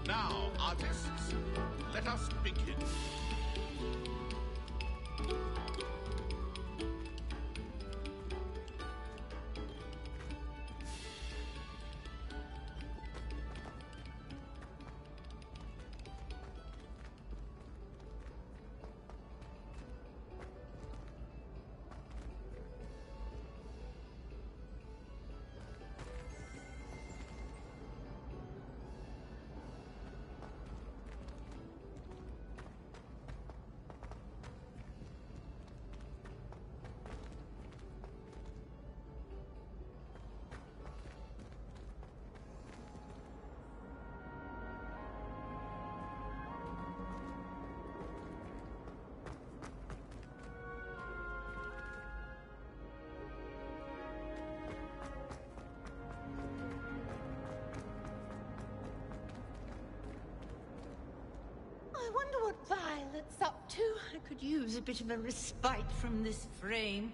Now, artists, let us begin. I wonder what Violet's up to. I could use a bit of a respite from this frame.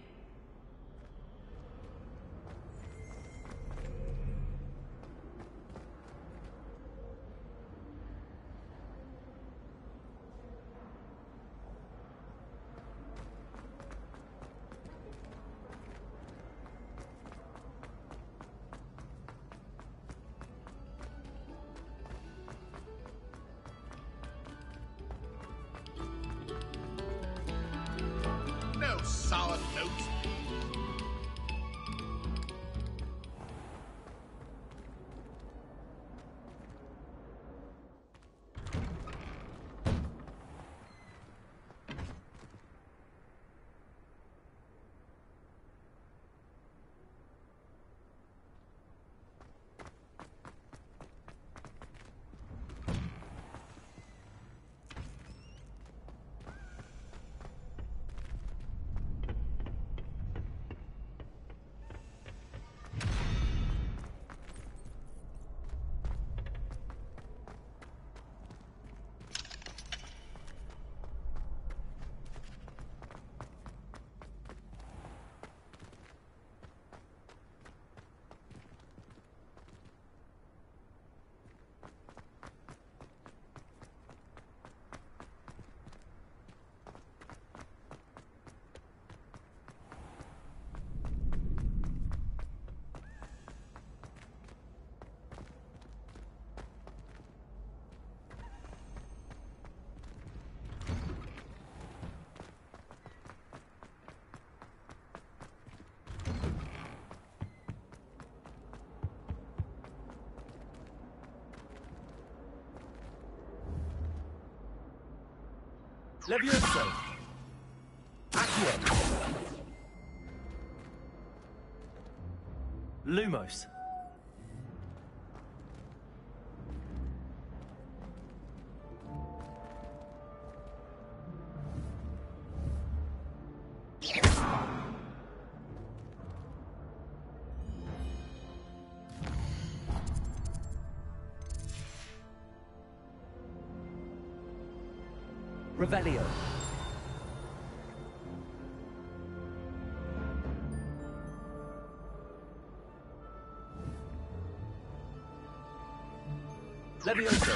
No sour notes. Levioso. Accio. Lumos. Revelio. Levioso.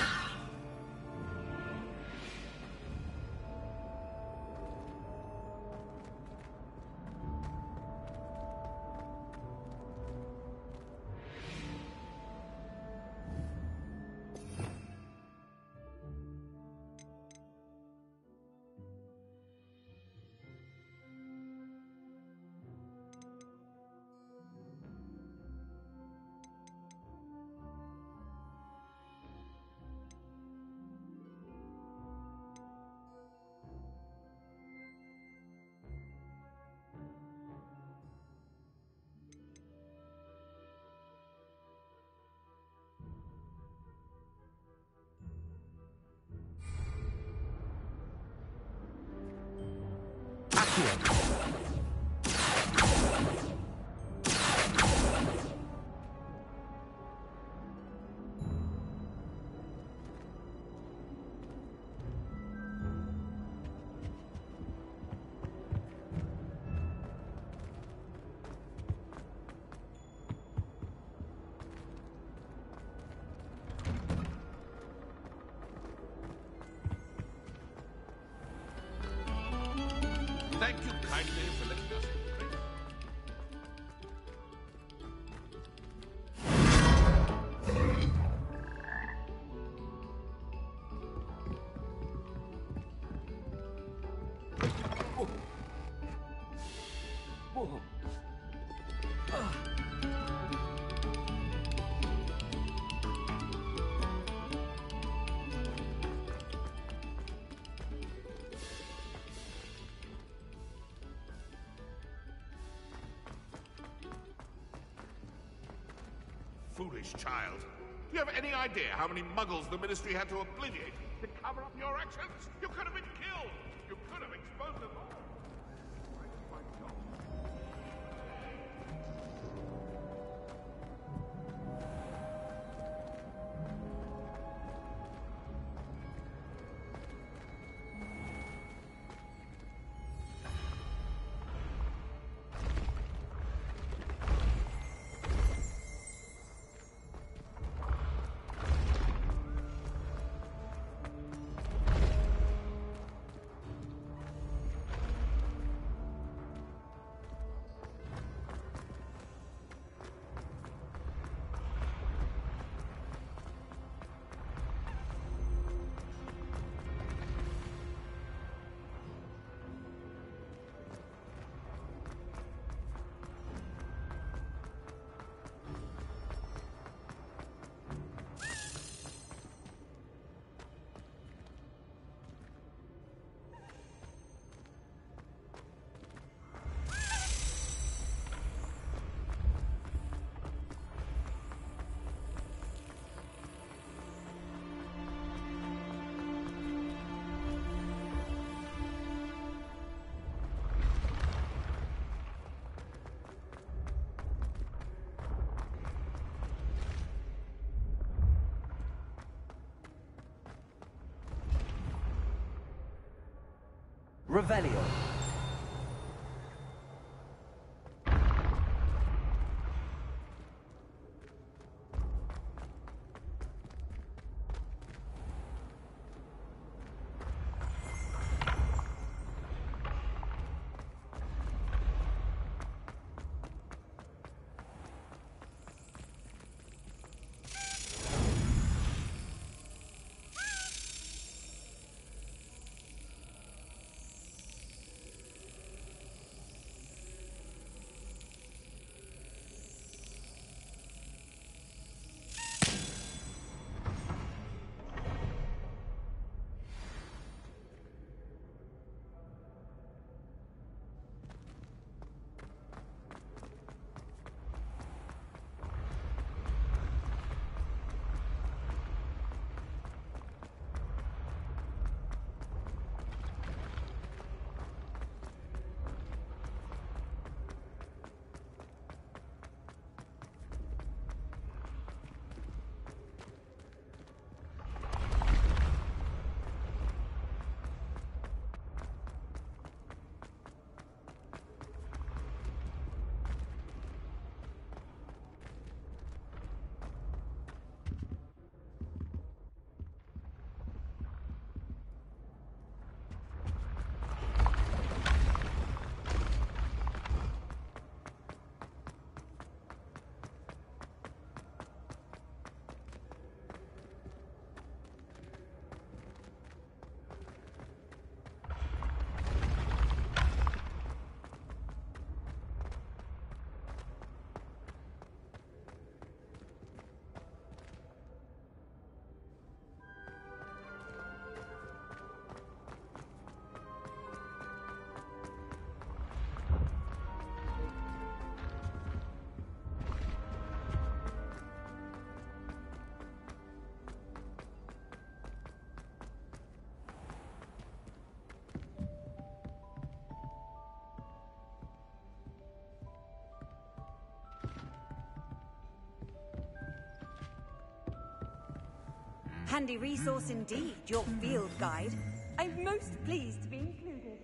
Thank you kindly for letting us in. Whoa. Foolish child. Do you have any idea how many muggles the Ministry had to obliviate to cover up your actions? You could have been killed! You could have exposed them all! My God. Revelio. Handy resource indeed, your field guide. I'm most pleased to be included.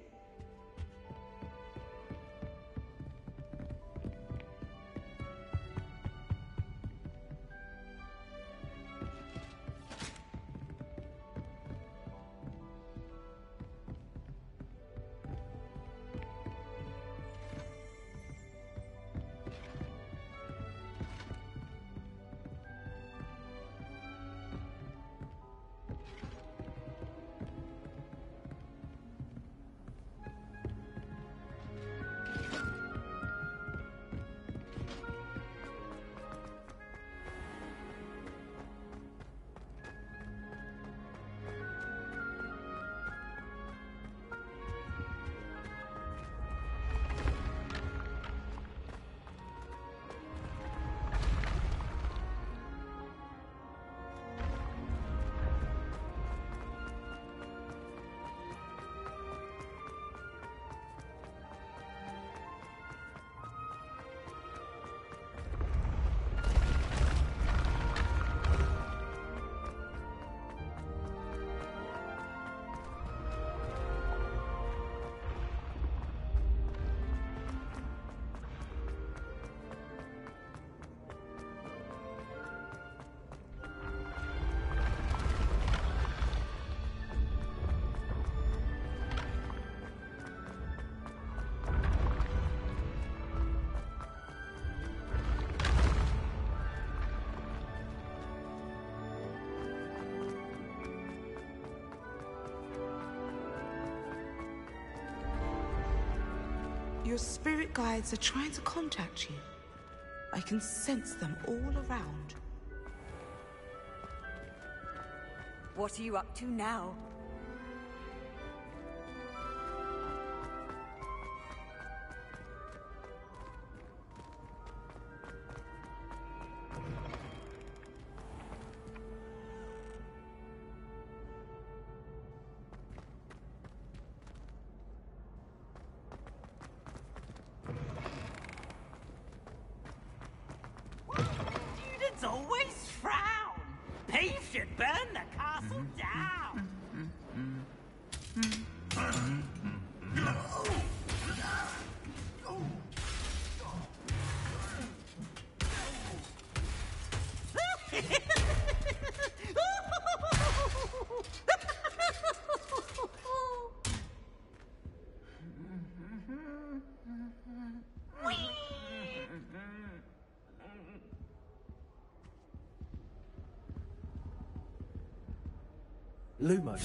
Your spirit guides are trying to contact you. I can sense them all around. What are you up to now? Students always frown. Peace should burn the castle down. Lumos.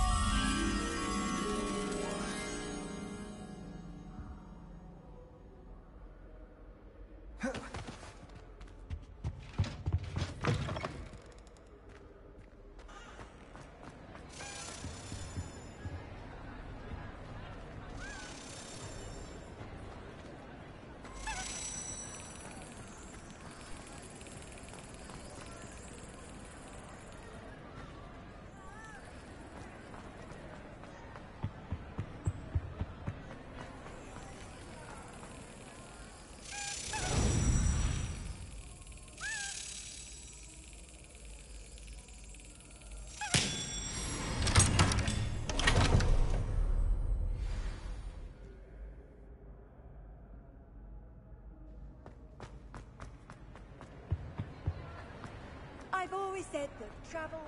I've always said that travel...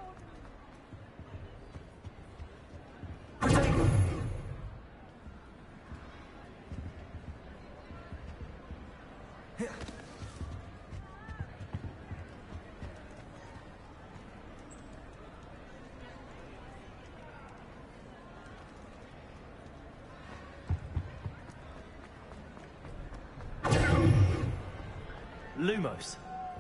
Lumos.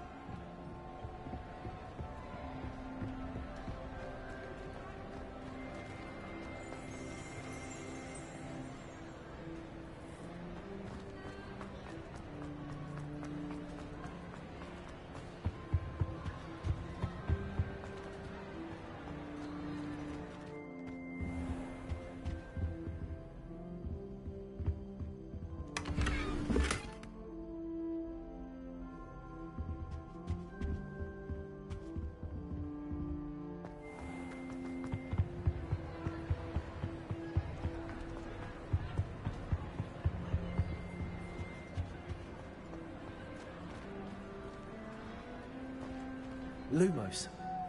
Lumos.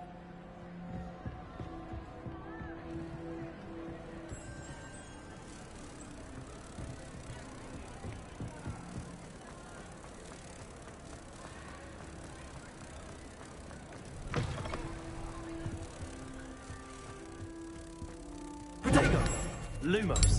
Protego. Lumos.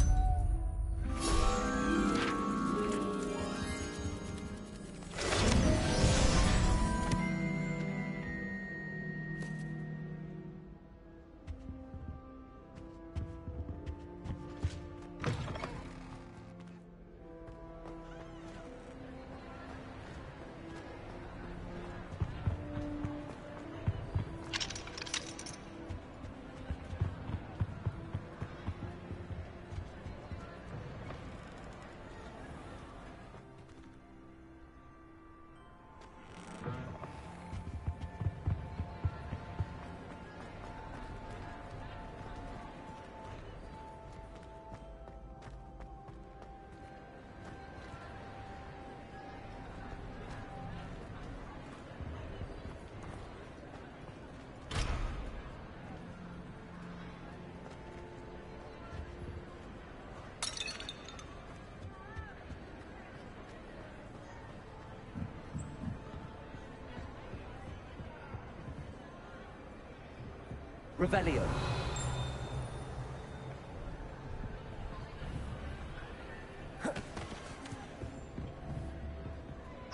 Revelio.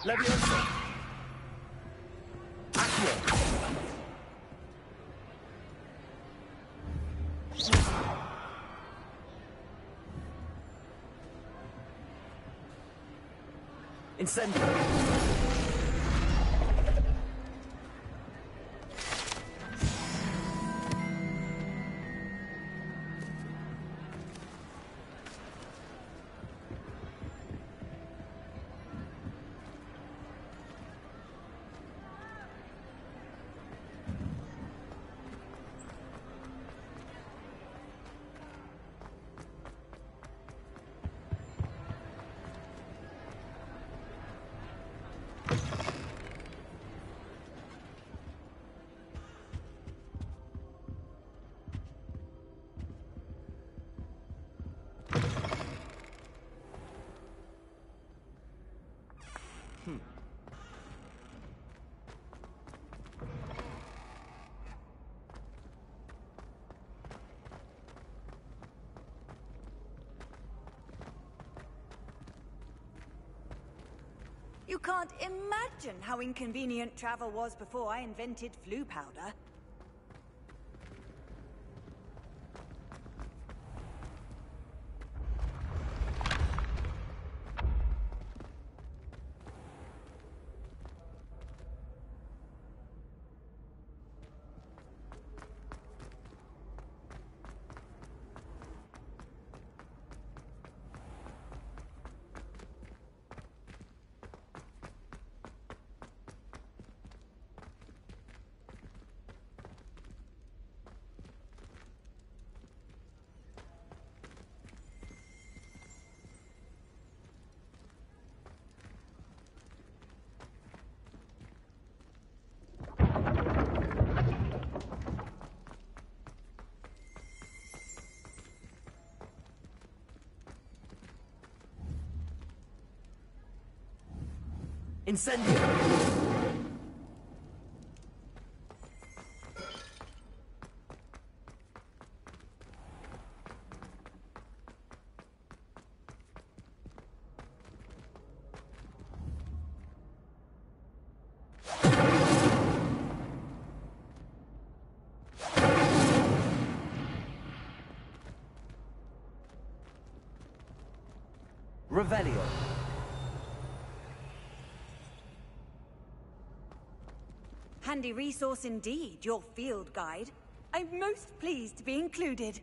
Leviosa. Accio. Incendio. You can't imagine how inconvenient travel was before I invented flu powder. Incendio. Revelio. Handy resource indeed, your field guide. I'm most pleased to be included.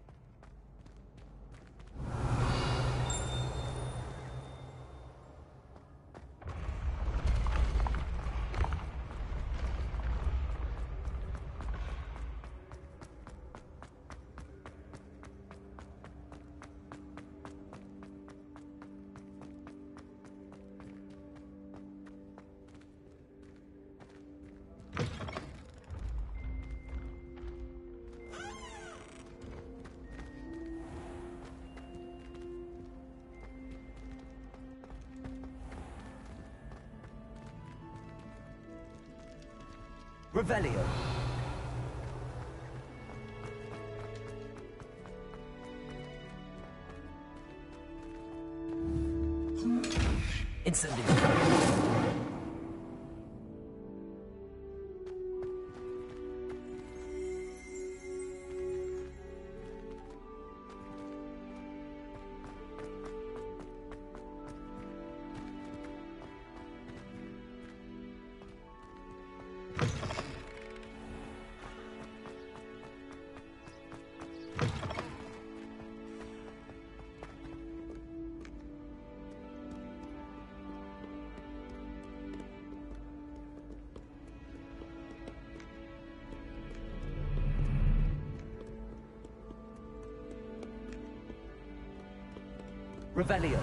Revelio. Incendio. Revelio.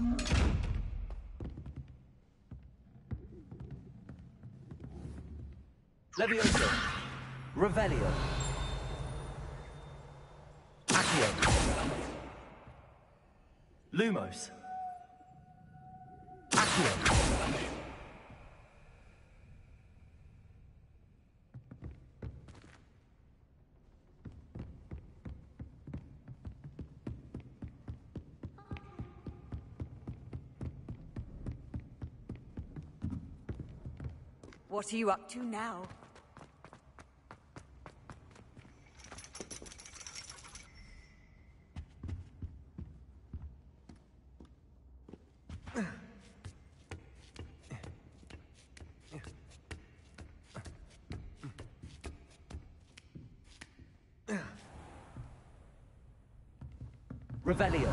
Levioso. Revelio. Accio. Lumos. Accio. What are you up to now? Revelio.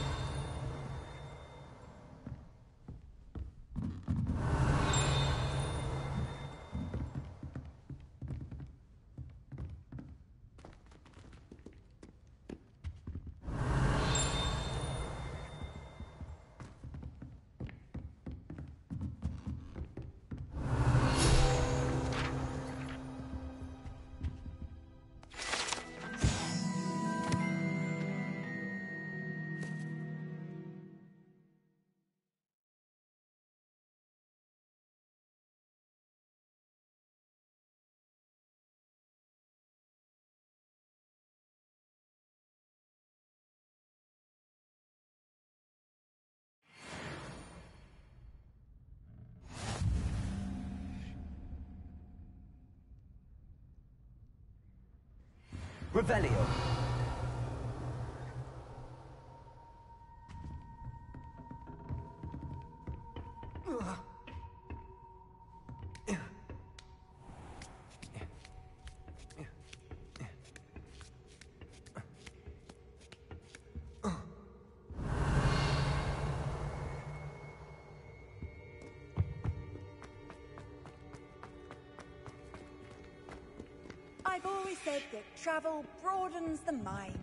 Revelio. I've always said that travel broadens the mind.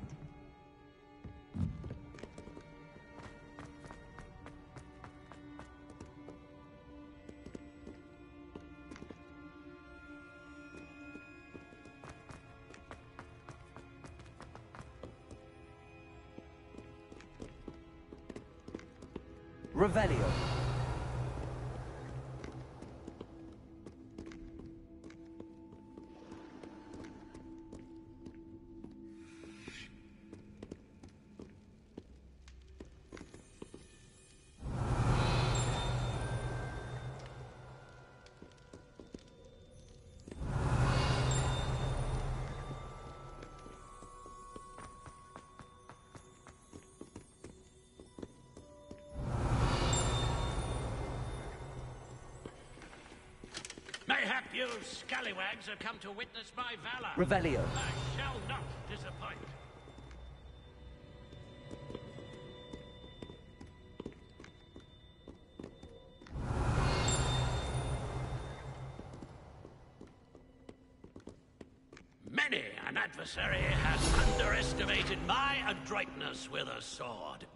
Revelio. Mayhap you scallywags have come to witness my valor. Revelio. I shall not disappoint. Many an adversary has underestimated my adroitness with a sword.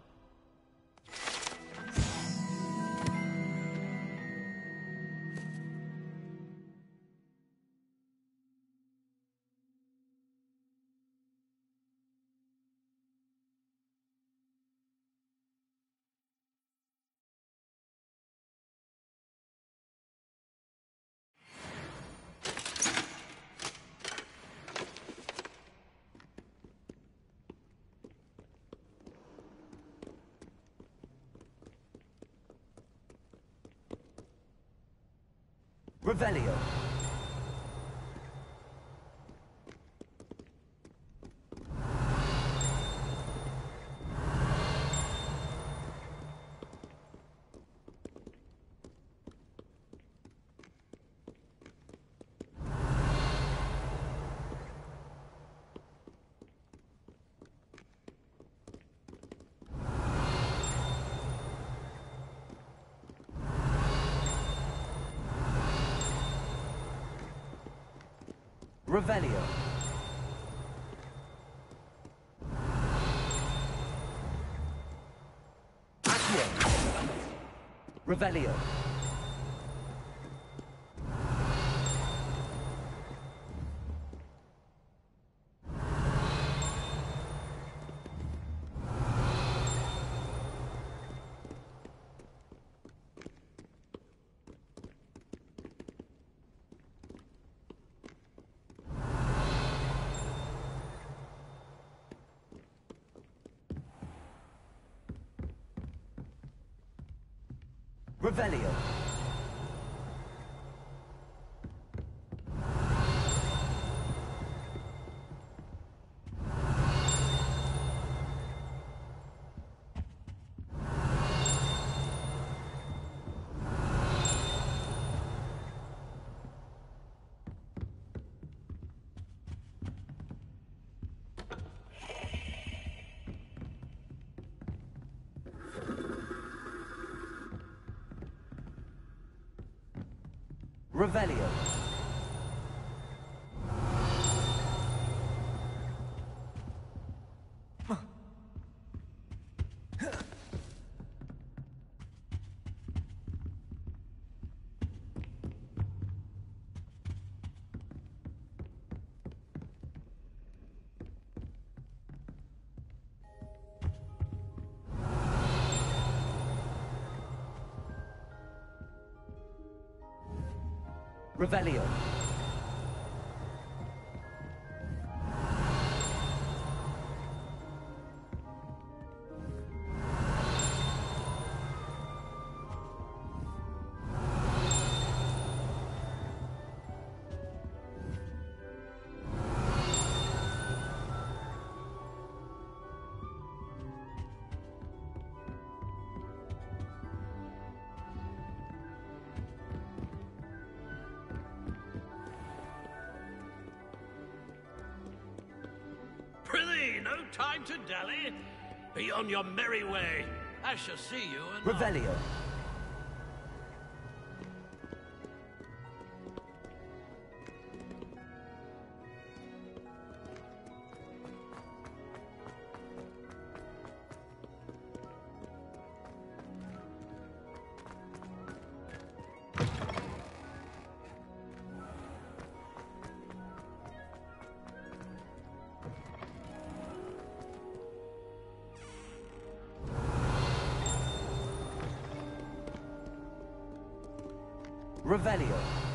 Revelio. Revelio. Accio. Revelio. Revelio. Revelio. Revelio. Prithee, no time to dally. Be on your merry way. I shall see you anon. Revelio. Revelio.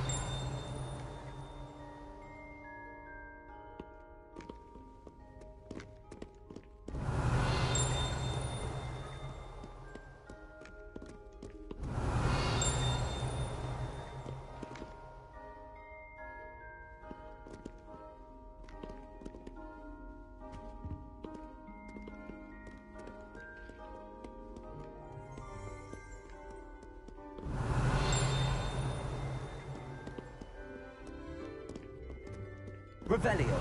Revelio.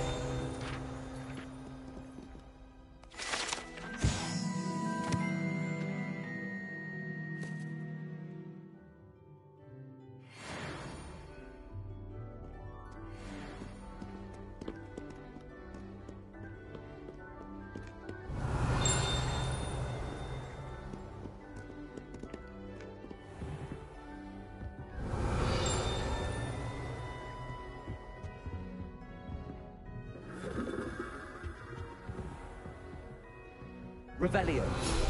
Revelio.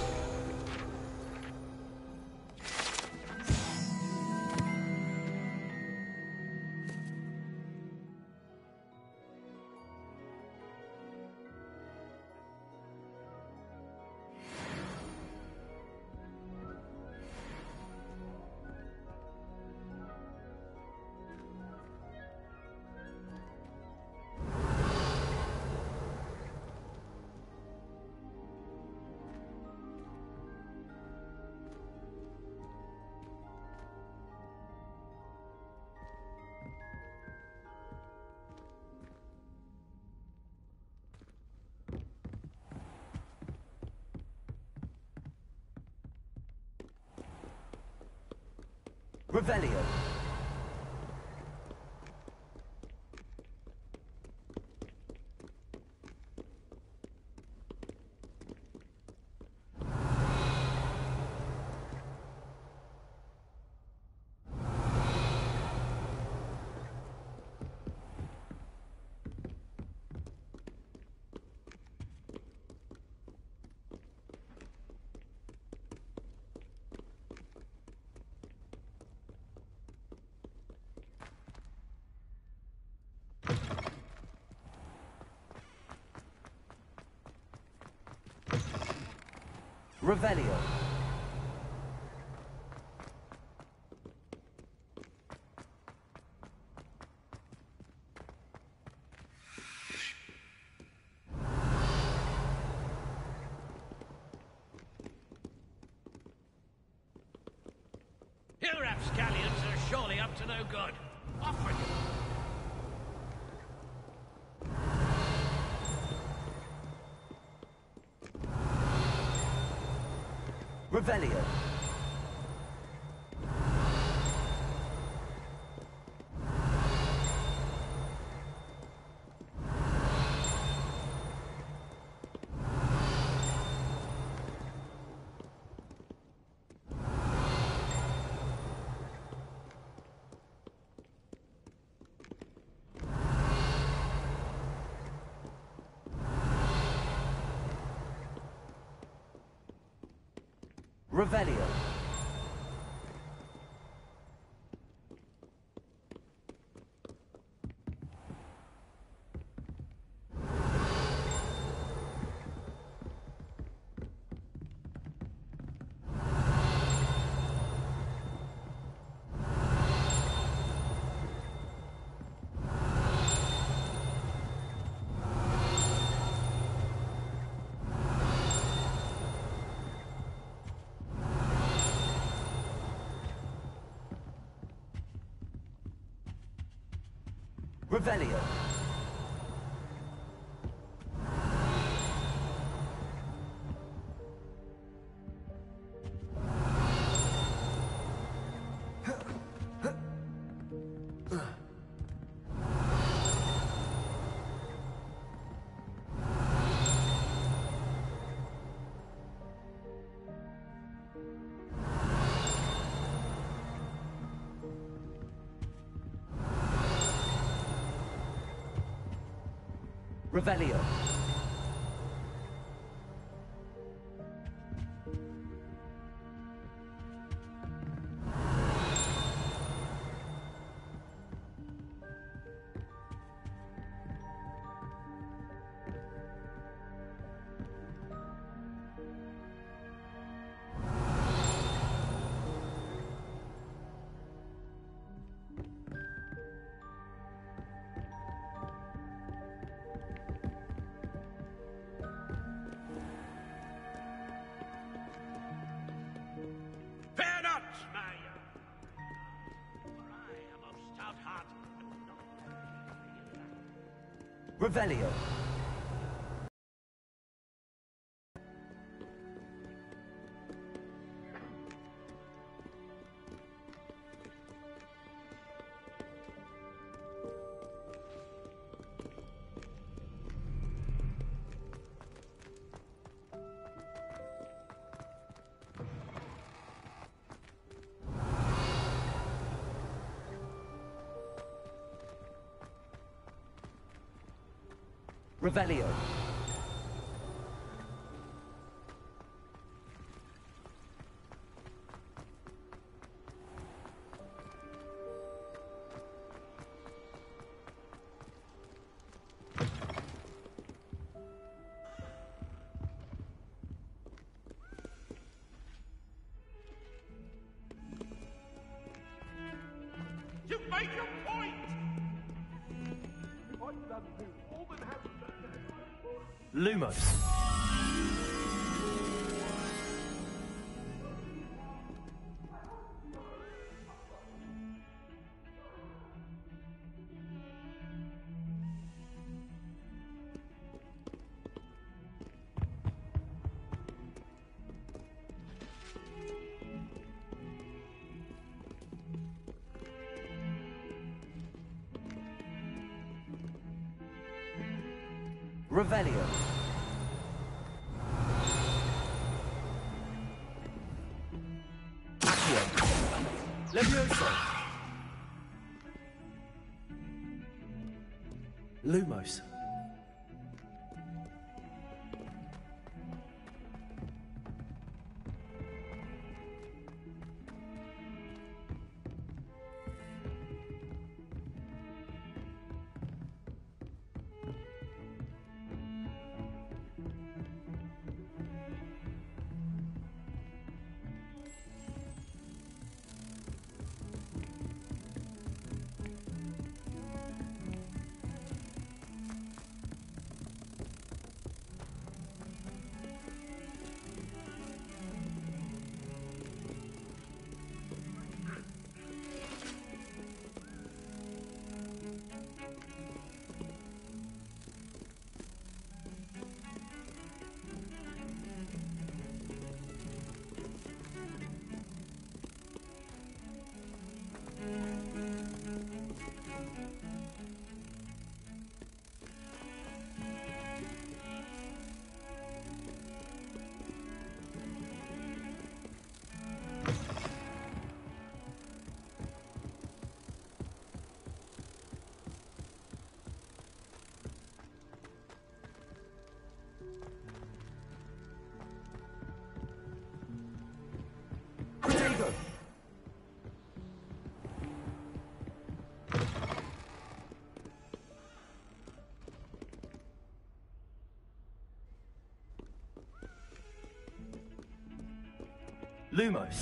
Revelio. Revelio. You rapscallions are surely up to no good. Off with you! Revelio. Revelio. Revelio. Revelio. Fear not, my young, for I am of stout heart and not Revelio. Revelio. You've made your point! I've done you all that has Lumos. Revelio. Accio. Levioso. Lumos. Lumos.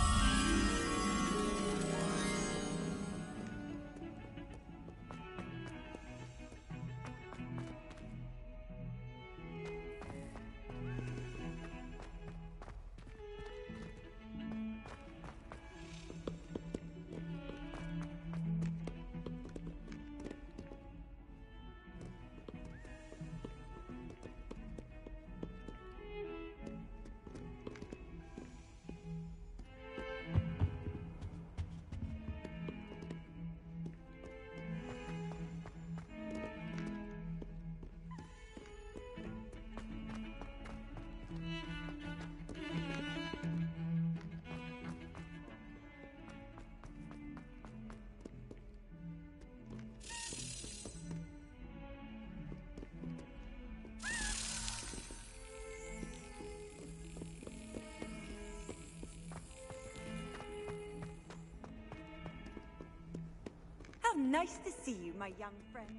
How nice to see you, my young friend.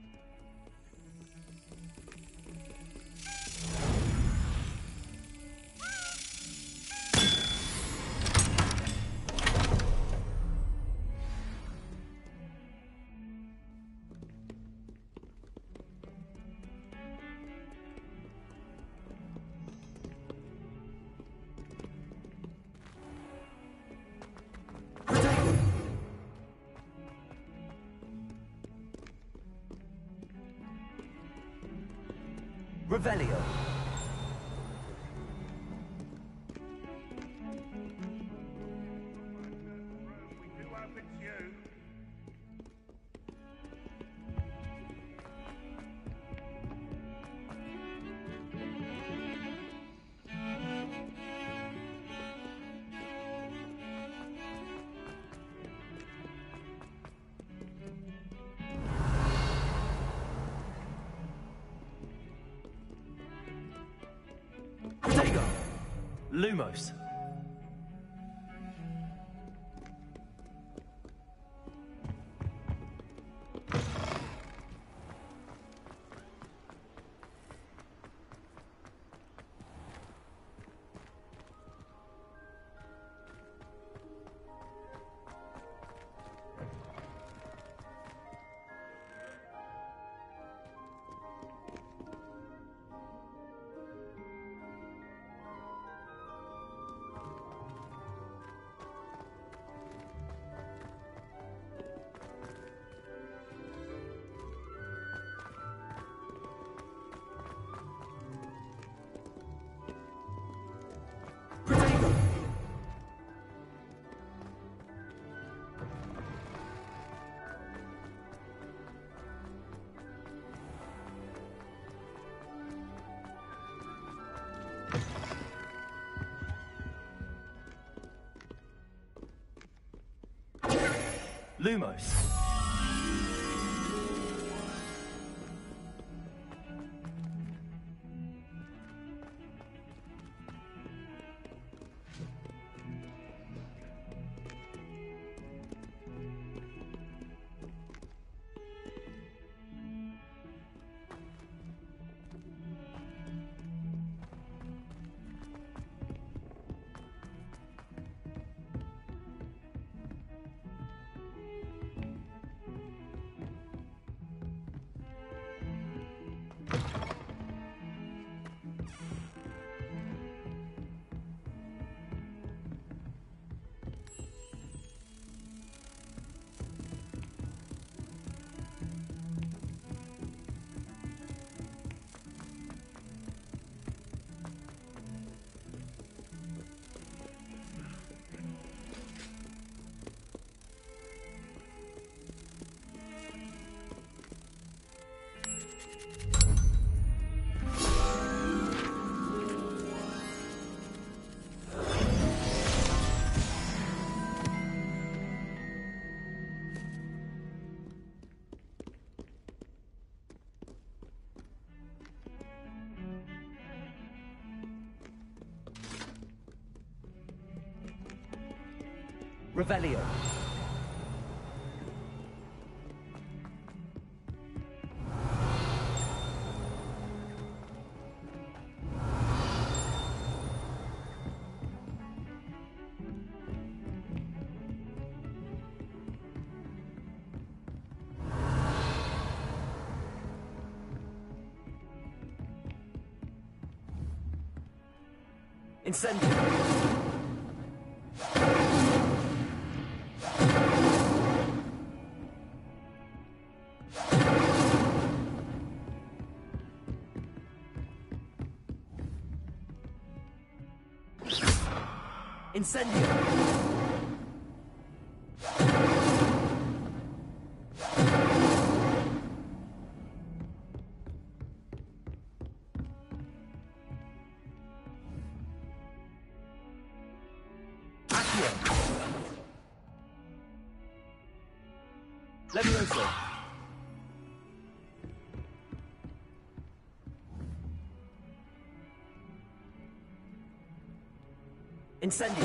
Revelio. We do hope it's you. Protego. Lumos. Lumos. Revelio. Incendio. Incendio. Levioso. Incendio.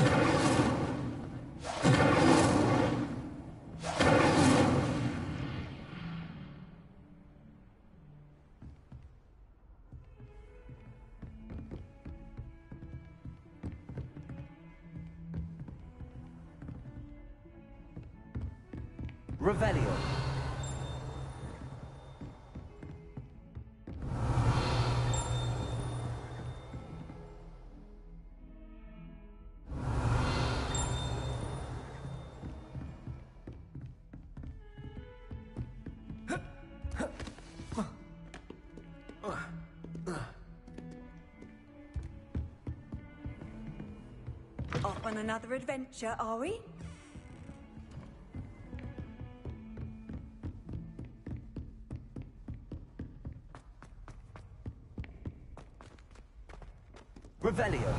Revelio. Off on another adventure, are we? Revelio.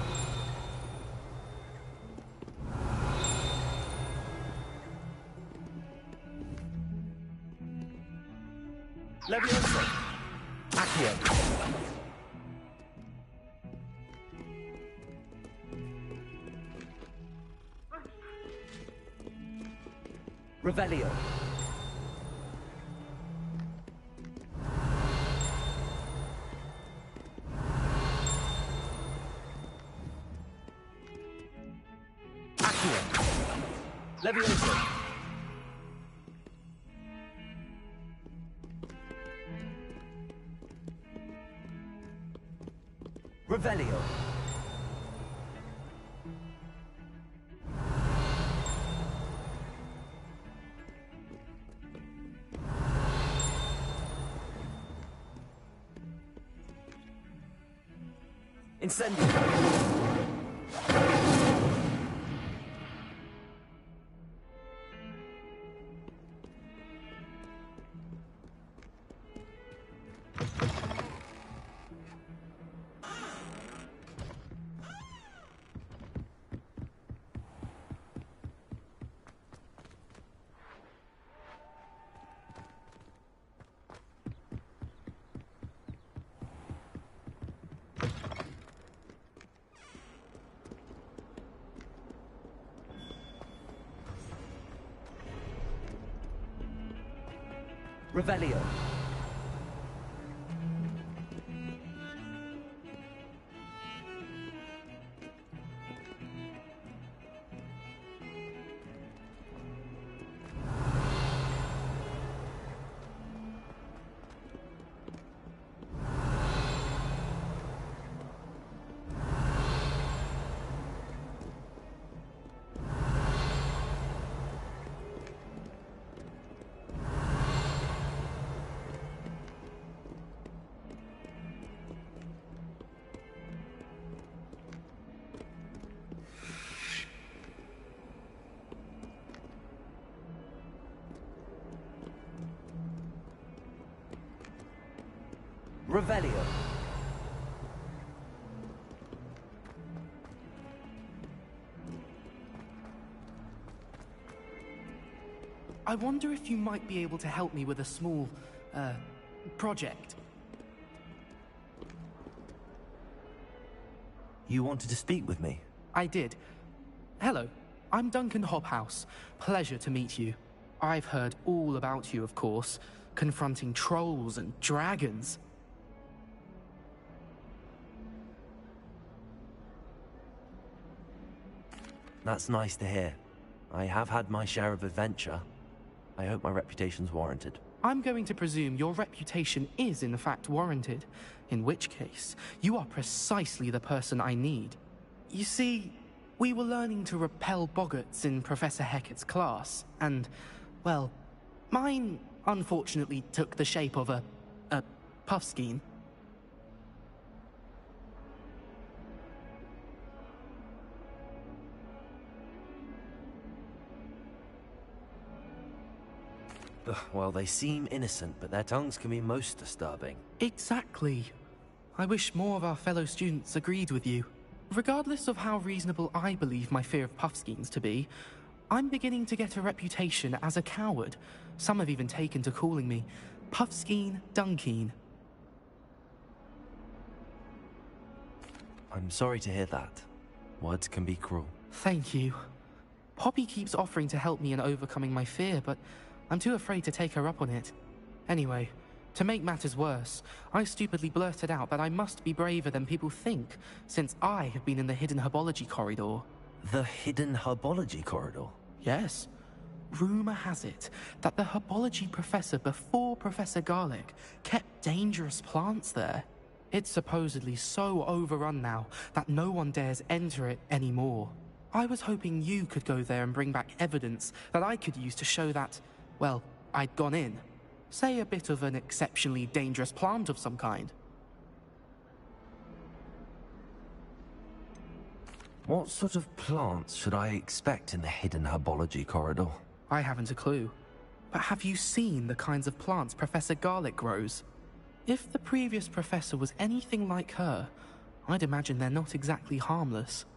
Levioso. Accio. Revelio. Accio. Levioso. Revelio. Incendio. Revelio. Revelio. I wonder if you might be able to help me with a small, project. You wanted to speak with me? I did. Hello, I'm Duncan Hobhouse. Pleasure to meet you. I've heard all about you, of course, confronting trolls and dragons. That's nice to hear. I have had my share of adventure. I hope my reputation's warranted. I'm going to presume your reputation is in fact warranted, in which case, you are precisely the person I need. You see, we were learning to repel boggarts in Professor Hecat's class, and, well, mine unfortunately took the shape of a puffskein. Ugh, well, they seem innocent, but their tongues can be most disturbing. Exactly. I wish more of our fellow students agreed with you. Regardless of how reasonable I believe my fear of puffskeins to be, I'm beginning to get a reputation as a coward. Some have even taken to calling me Puffskeen Dunkeen. I'm sorry to hear that. Words can be cruel. Thank you. Poppy keeps offering to help me in overcoming my fear, but I'm too afraid to take her up on it. Anyway, to make matters worse, I stupidly blurted out that I must be braver than people think, since I have been in the hidden herbology corridor. The hidden herbology corridor? Yes. Rumor has it that the herbology professor before Professor Garlic kept dangerous plants there. It's supposedly so overrun now that no one dares enter it anymore. I was hoping you could go there and bring back evidence that I could use to show that, well, I'd gone in. Say a bit of an exceptionally dangerous plant of some kind. What sort of plants should I expect in the hidden herbology corridor? I haven't a clue. But have you seen the kinds of plants Professor Garlic grows? If the previous professor was anything like her, I'd imagine they're not exactly harmless.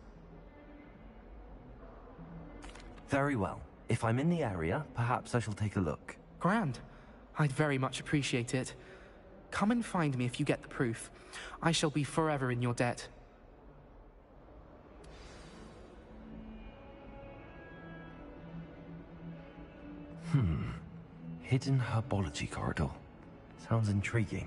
Very well. If I'm in the area, perhaps I shall take a look. Grand. I'd very much appreciate it. Come and find me if you get the proof. I shall be forever in your debt. Hidden herbology corridor. Sounds intriguing.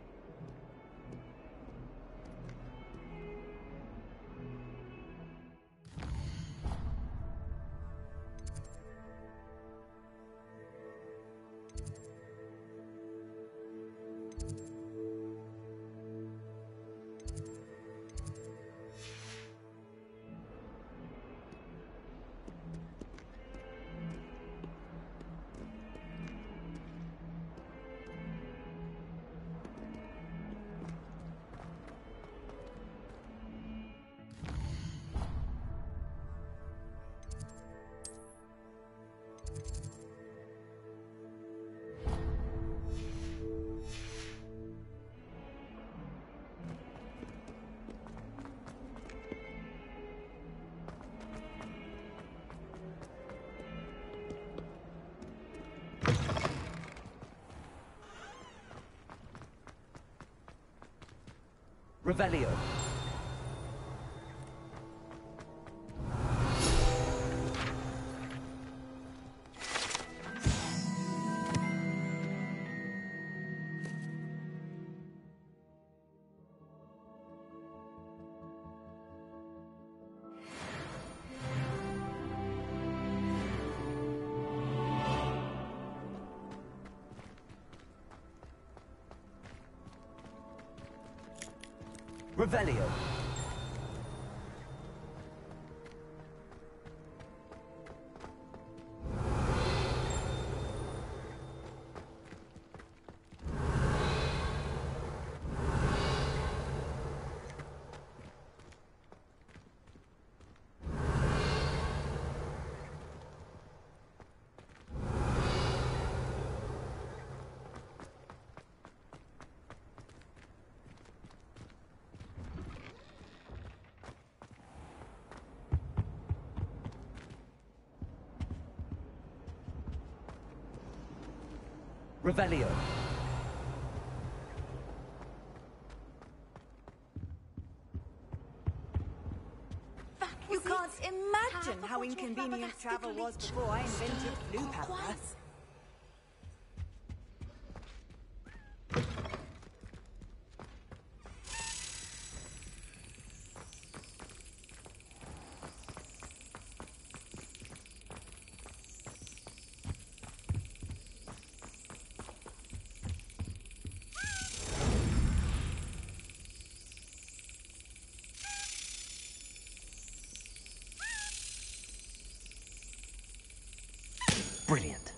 Revelio. Revelio. Revelio. You can't imagine how inconvenient travel was before I invented blue powder. Brilliant.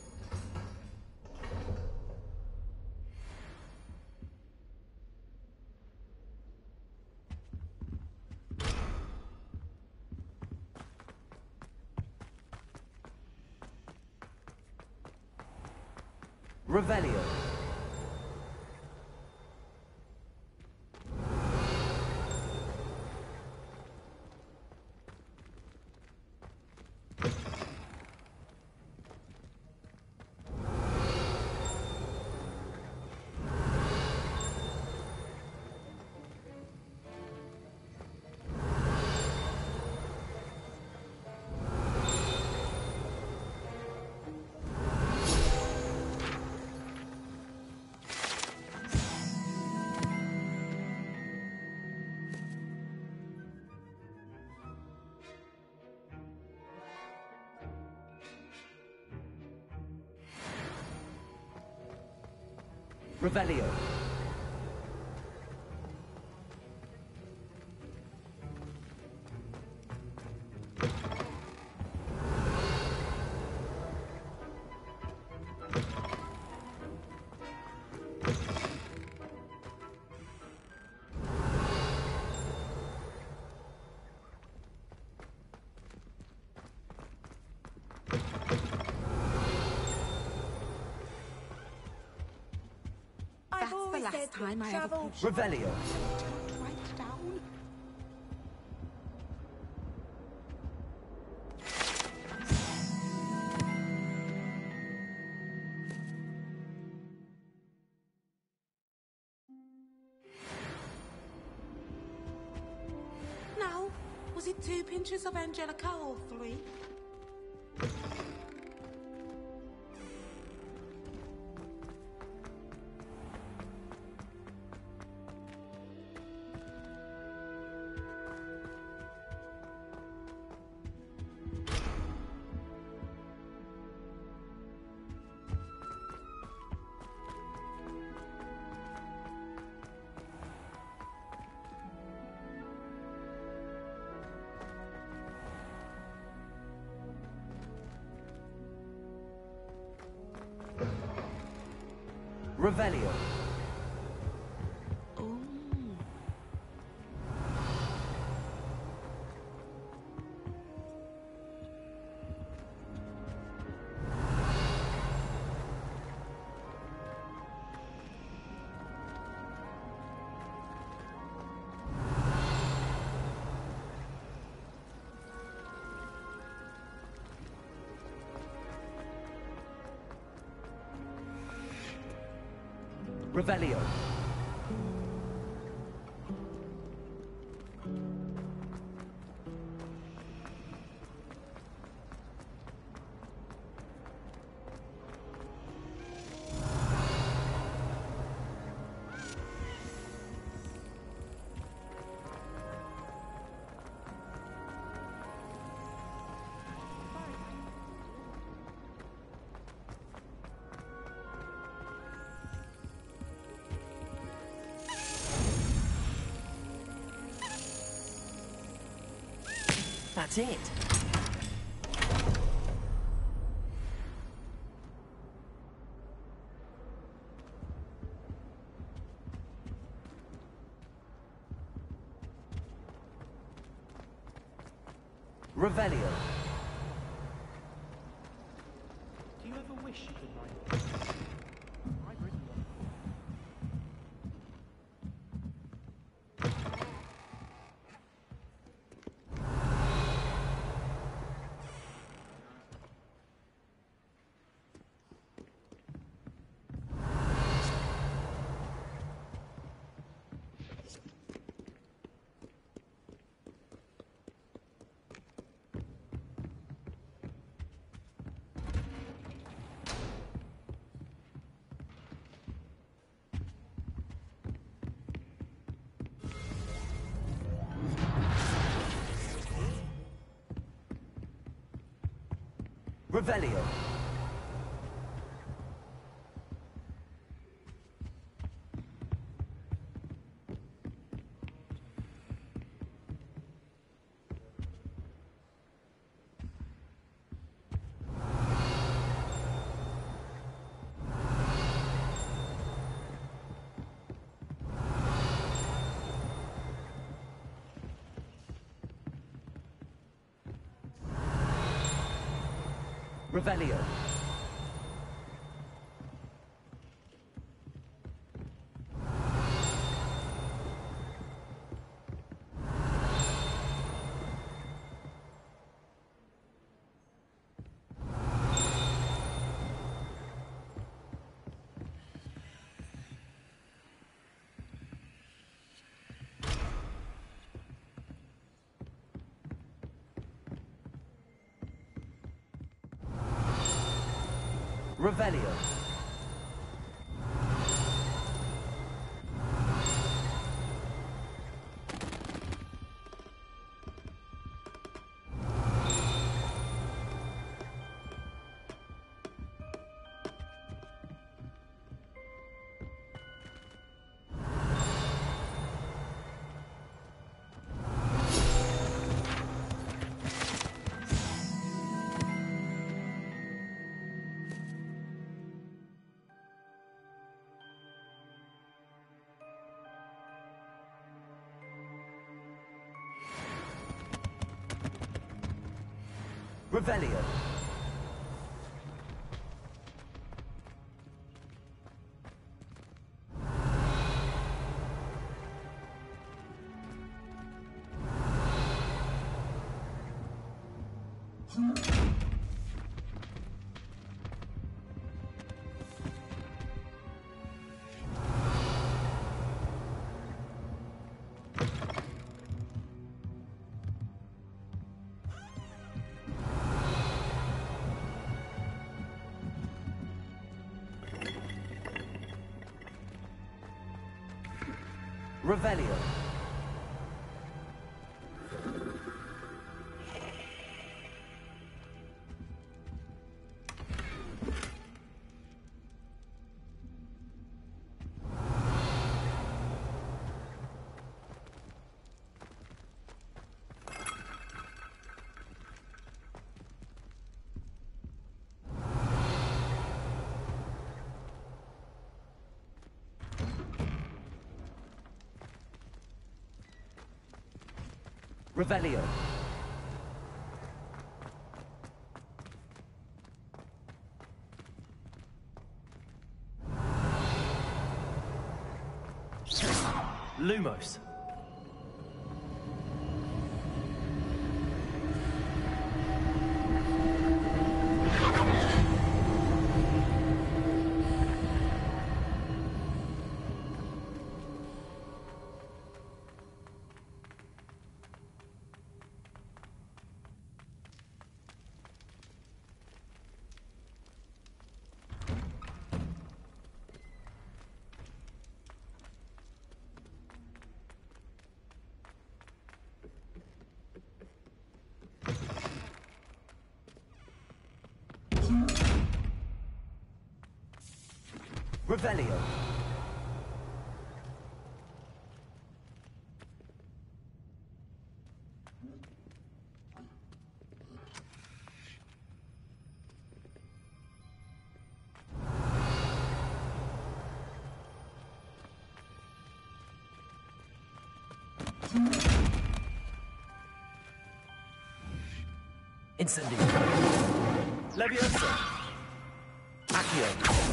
Revelio. Revelio. That's the last time I ever put Revelio. Don't write it down. Now, was it 2 pinches of Angelica or 3? Revelio. Revelio. That's it. Revelio. Do you ever wish you could write? I've written one. Revelio. Revelio. Revelio. Revelio. Revelio. Revelio. Lumos. Revelio. Incendio. Leviosa. Accio.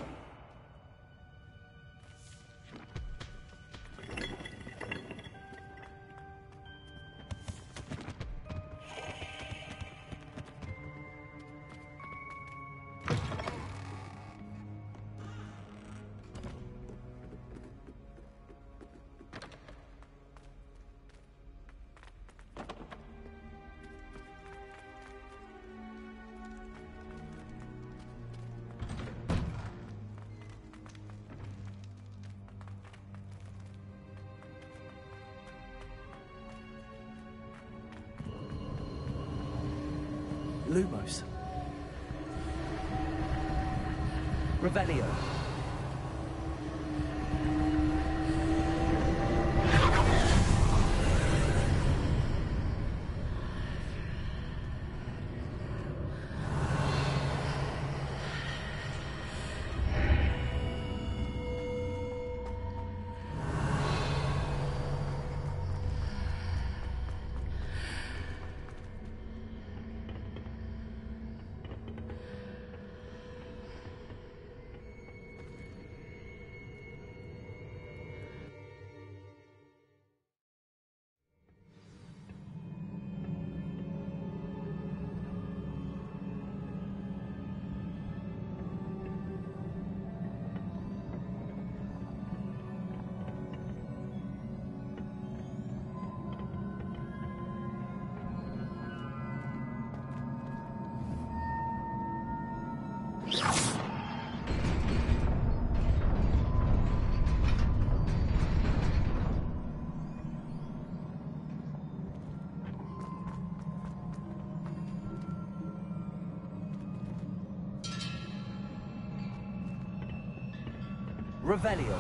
Lumos. Revelio. Revelio.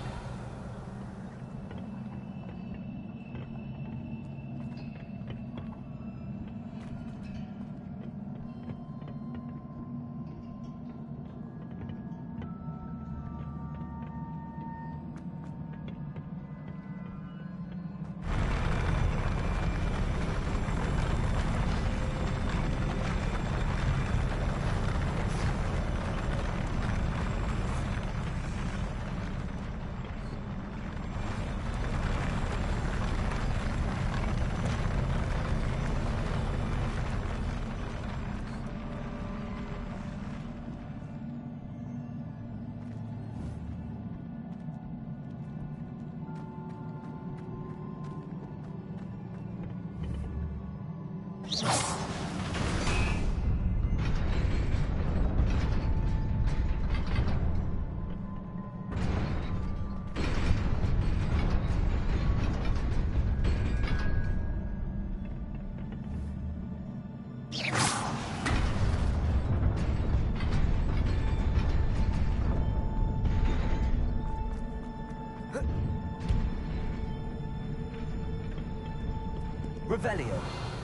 Revelio.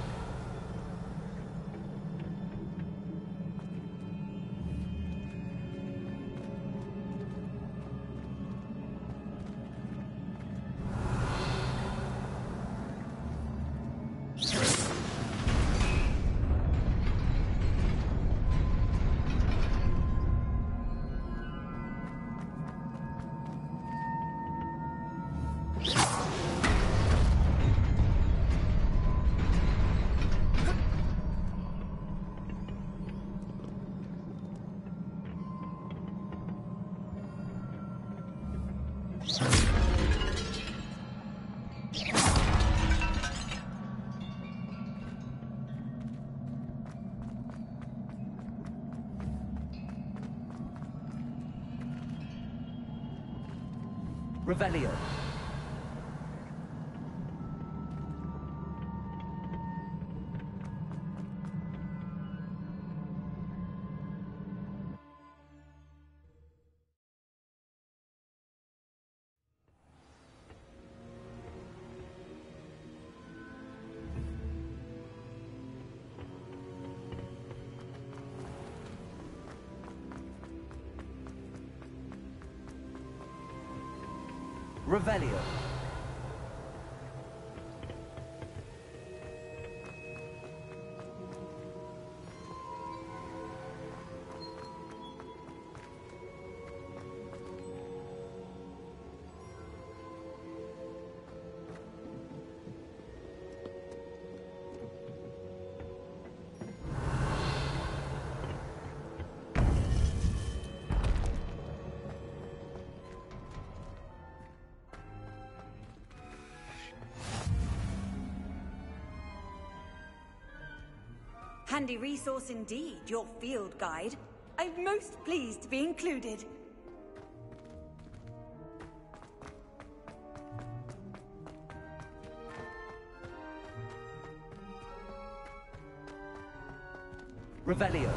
Revelio. Revelio. Handy resource indeed, your field guide. I'm most pleased to be included. Revelio.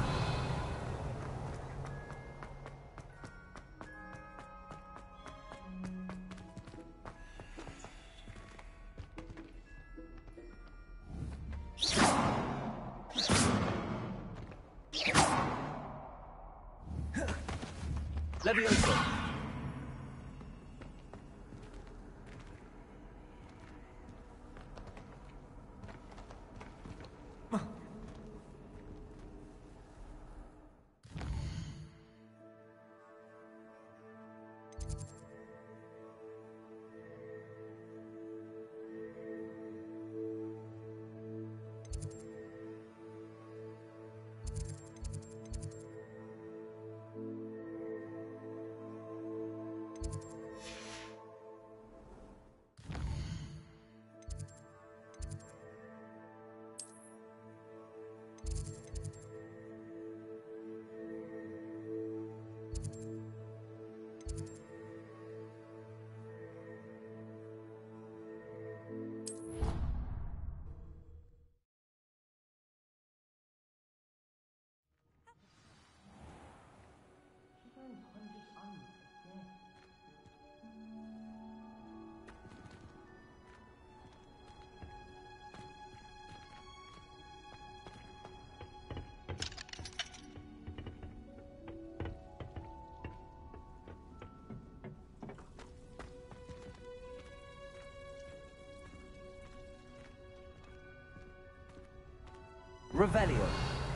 Levioso. Revelio.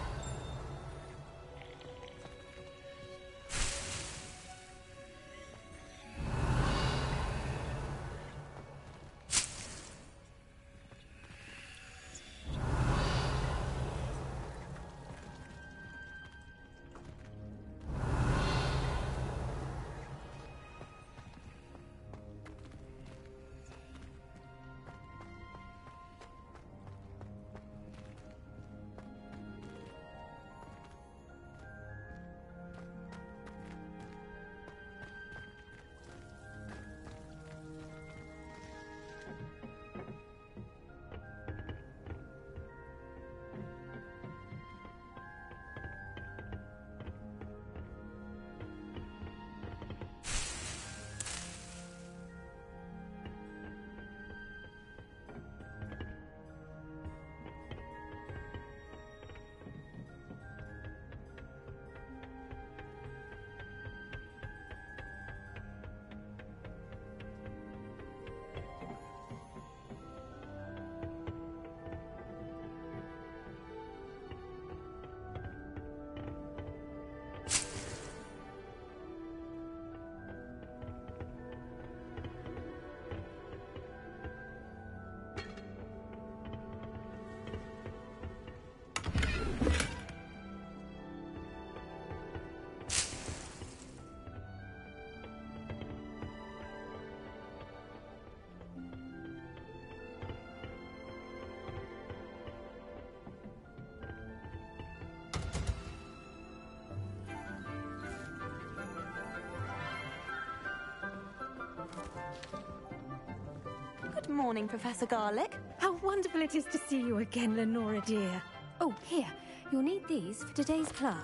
Good morning, Professor Garlic. How wonderful it is to see you again, Lenora dear. Oh, here. You'll need these for today's class.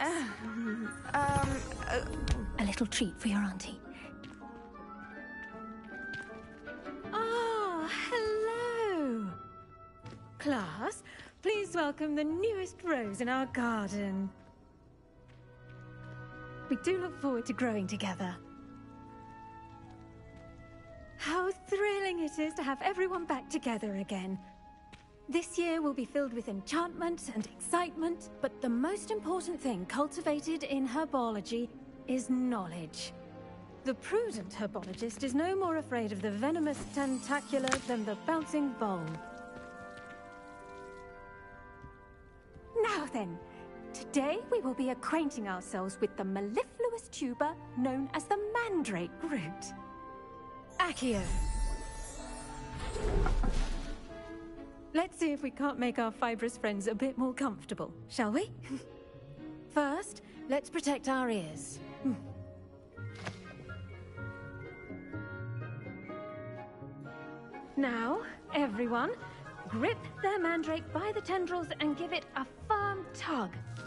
A little treat for your auntie. Ah, hello. Class, please welcome the newest rose in our garden. We do look forward to growing together. How thrilling it is to have everyone back together again. This year will be filled with enchantment and excitement, but the most important thing cultivated in herbology is knowledge. The prudent herbologist is no more afraid of the venomous tentacula than the bouncing vole. Now then, today we will be acquainting ourselves with the mellifluous tuber known as the mandrake root. Accio. Let's see if we can't make our fibrous friends a bit more comfortable, shall we? First, let's protect our ears. Now, everyone, grip their mandrake by the tendrils and give it a firm tug.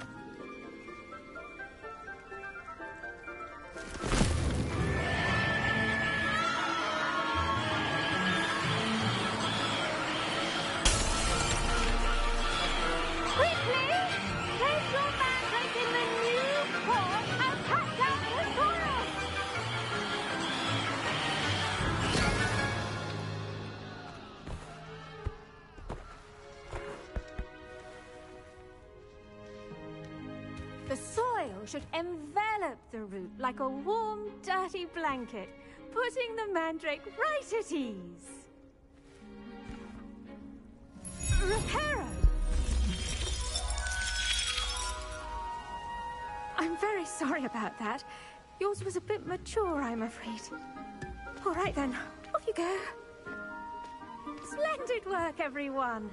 Should envelop the root like a warm, dirty blanket, putting the mandrake right at ease. Reparo! I'm very sorry about that. Yours was a bit mature, I'm afraid. All right then, off you go. Splendid work, everyone.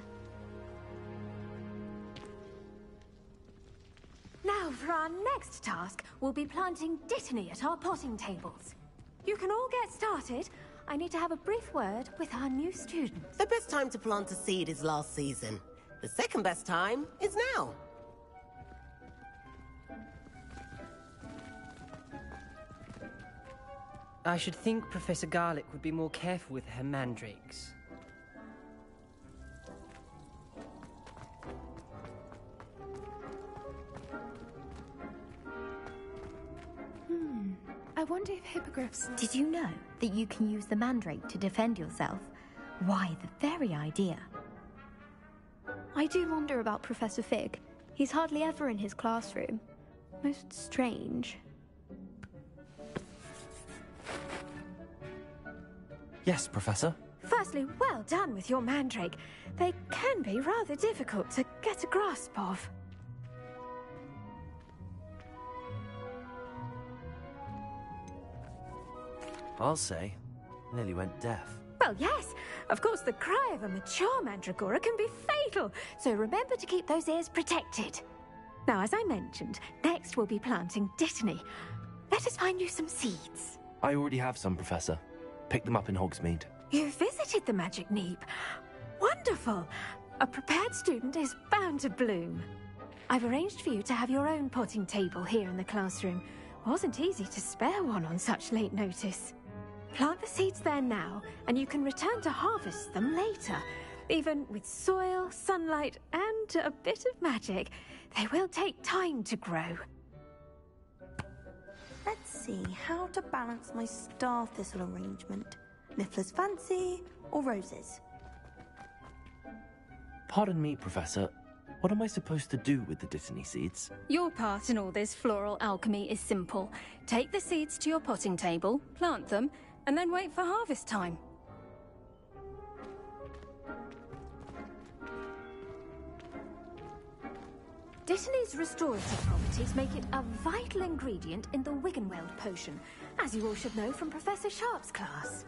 Now, for our next task, we'll be planting dittany at our potting tables. You can all get started. I need to have a brief word with our new students. The best time to plant a seed is last season. The second best time is now. I should think Professor Garlic would be more careful with her mandrakes. I wonder if hippogriffs... Did you know that you can use the mandrake to defend yourself? Why, the very idea. I do wonder about Professor Fig. He's hardly ever in his classroom. Most strange. Yes, Professor? Firstly, well done with your mandrake. They can be rather difficult to get a grasp of. I'll say, nearly went deaf. Well, yes. Of course, the cry of a mature mandragora can be fatal, so remember to keep those ears protected. Now, as I mentioned, next we'll be planting Dittany. Let us find you some seeds. I already have some, Professor. Picked them up in Hogsmeade. You visited the Magic Neep. Wonderful! A prepared student is bound to bloom. I've arranged for you to have your own potting table here in the classroom. Wasn't easy to spare one on such late notice. Plant the seeds there now, and you can return to harvest them later. Even with soil, sunlight, and a bit of magic, they will take time to grow. Let's see how to balance my star thistle arrangement. Niffler's fancy or roses? Pardon me, Professor. What am I supposed to do with the Dittany seeds? Your part in all this floral alchemy is simple. Take the seeds to your potting table, plant them, and then wait for harvest time. Dittany's restorative properties make it a vital ingredient in the Wiggenweld potion, as you all should know from Professor Sharp's class.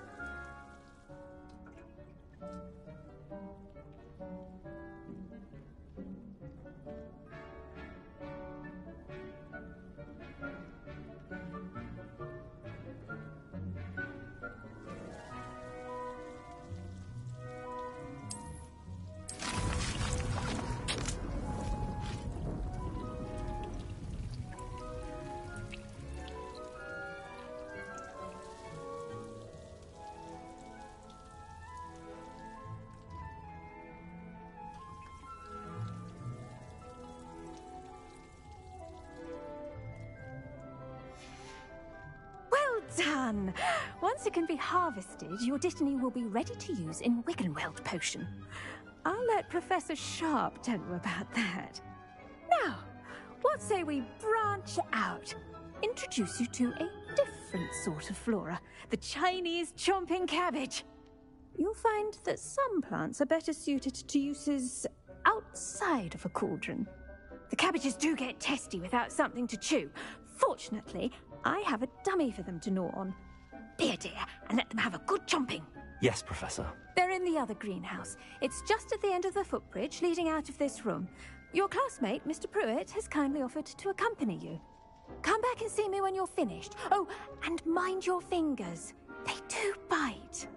Done! Once it can be harvested, your Dittany will be ready to use in Wiggenweld potion. I'll let Professor Sharp tell you about that. Now, what say we branch out? Introduce you to a different sort of flora, the Chinese chomping cabbage. You'll find that some plants are better suited to uses outside of a cauldron. The cabbages do get testy without something to chew. Fortunately, I have a dummy for them to gnaw on. Be a dear, and let them have a good chomping. Yes, Professor. They're in the other greenhouse. It's just at the end of the footbridge leading out of this room. Your classmate, Mr. Pruitt, has kindly offered to accompany you. Come back and see me when you're finished. Oh, and mind your fingers. They do bite.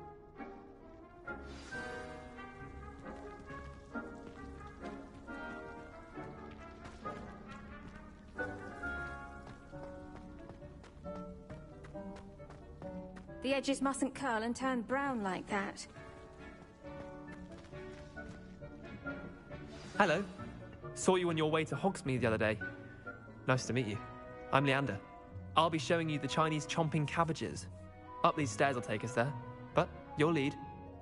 The edges mustn't curl and turn brown like that. Hello. Saw you on your way to Hogsmeade the other day. Nice to meet you. I'm Leander. I'll be showing you the Chinese chomping cabbages. Up these stairs will take us there, but you'll lead.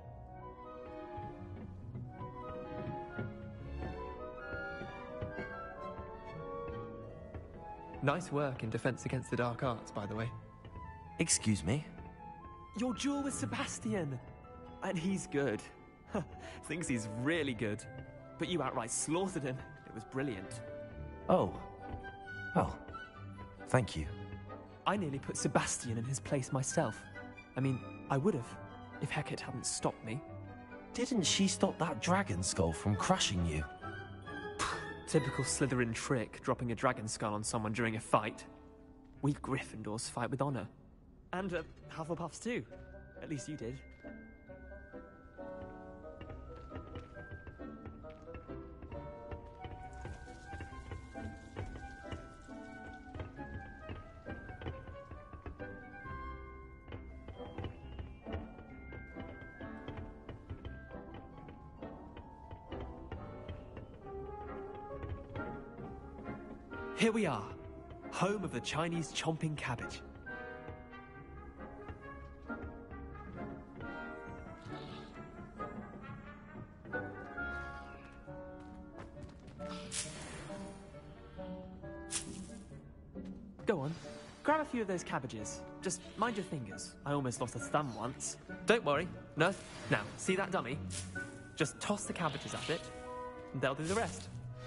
Nice work in Defense Against the Dark Arts, by the way. Excuse me? Your duel with Sebastian! And he's good. Thinks he's really good. But you outright slaughtered him. It was brilliant. Oh. Well, thank you. I nearly put Sebastian in his place myself. I mean, I would have, if Hecate hadn't stopped me. Didn't she stop that dragon skull from crushing you? Typical Slytherin trick, dropping a dragon skull on someone during a fight. We Gryffindors fight with honor. And Hufflepuffs too. At least you did. Here we are, home of the Chinese chomping cabbage. Go on. Grab a few of those cabbages. Just mind your fingers. I almost lost a thumb once. Don't worry. No. Now, see that dummy? Just toss the cabbages at it, and they'll do the rest.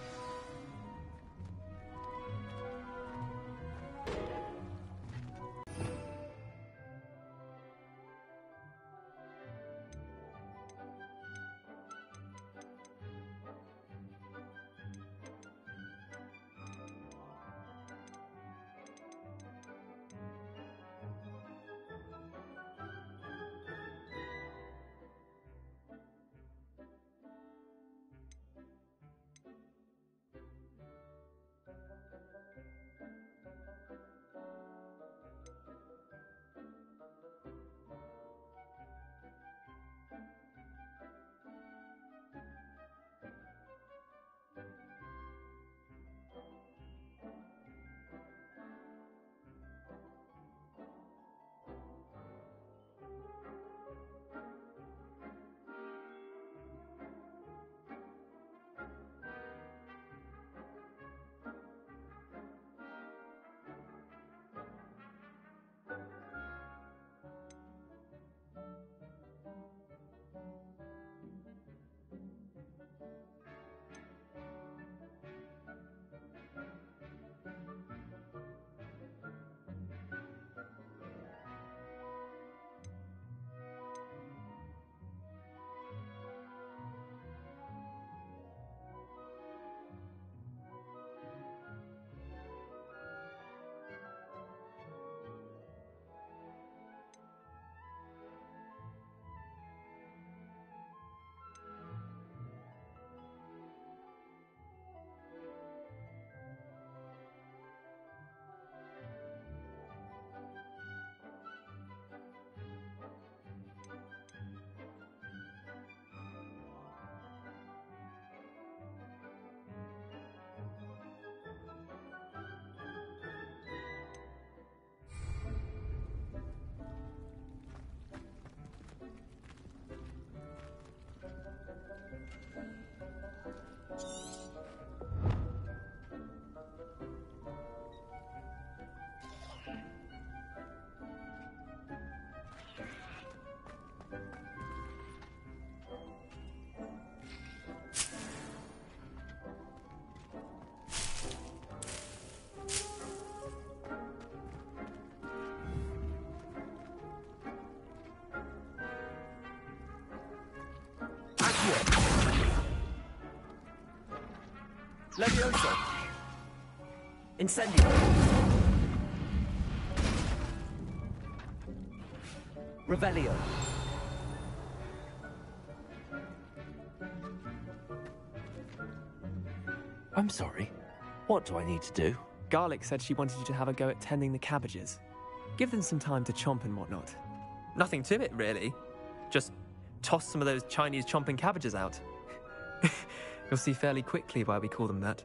Levioso. Incendio. Revelio. I'm sorry. What do I need to do? Garlic said she wanted you to have a go at tending the cabbages. Give them some time to chomp and whatnot. Nothing to it, really. Just toss some of those Chinese chomping cabbages out. You'll see fairly quickly why we call them that.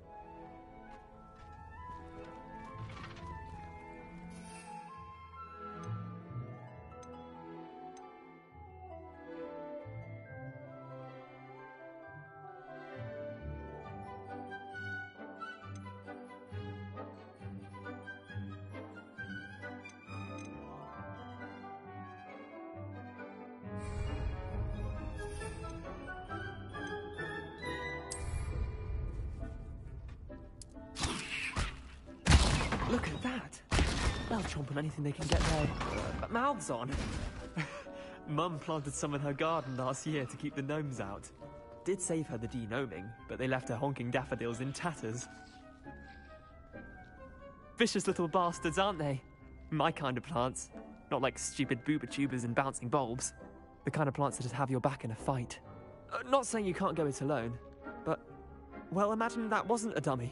Look at that! They'll chomp on anything they can get their mouths on. Mum planted some in her garden last year to keep the gnomes out. Did save her the de-gnoming, but they left her honking daffodils in tatters. Vicious little bastards, aren't they? My kind of plants. Not like stupid booba tubers and bouncing bulbs. The kind of plants that'd have your back in a fight. Not saying you can't go it alone, but... well, imagine that wasn't a dummy.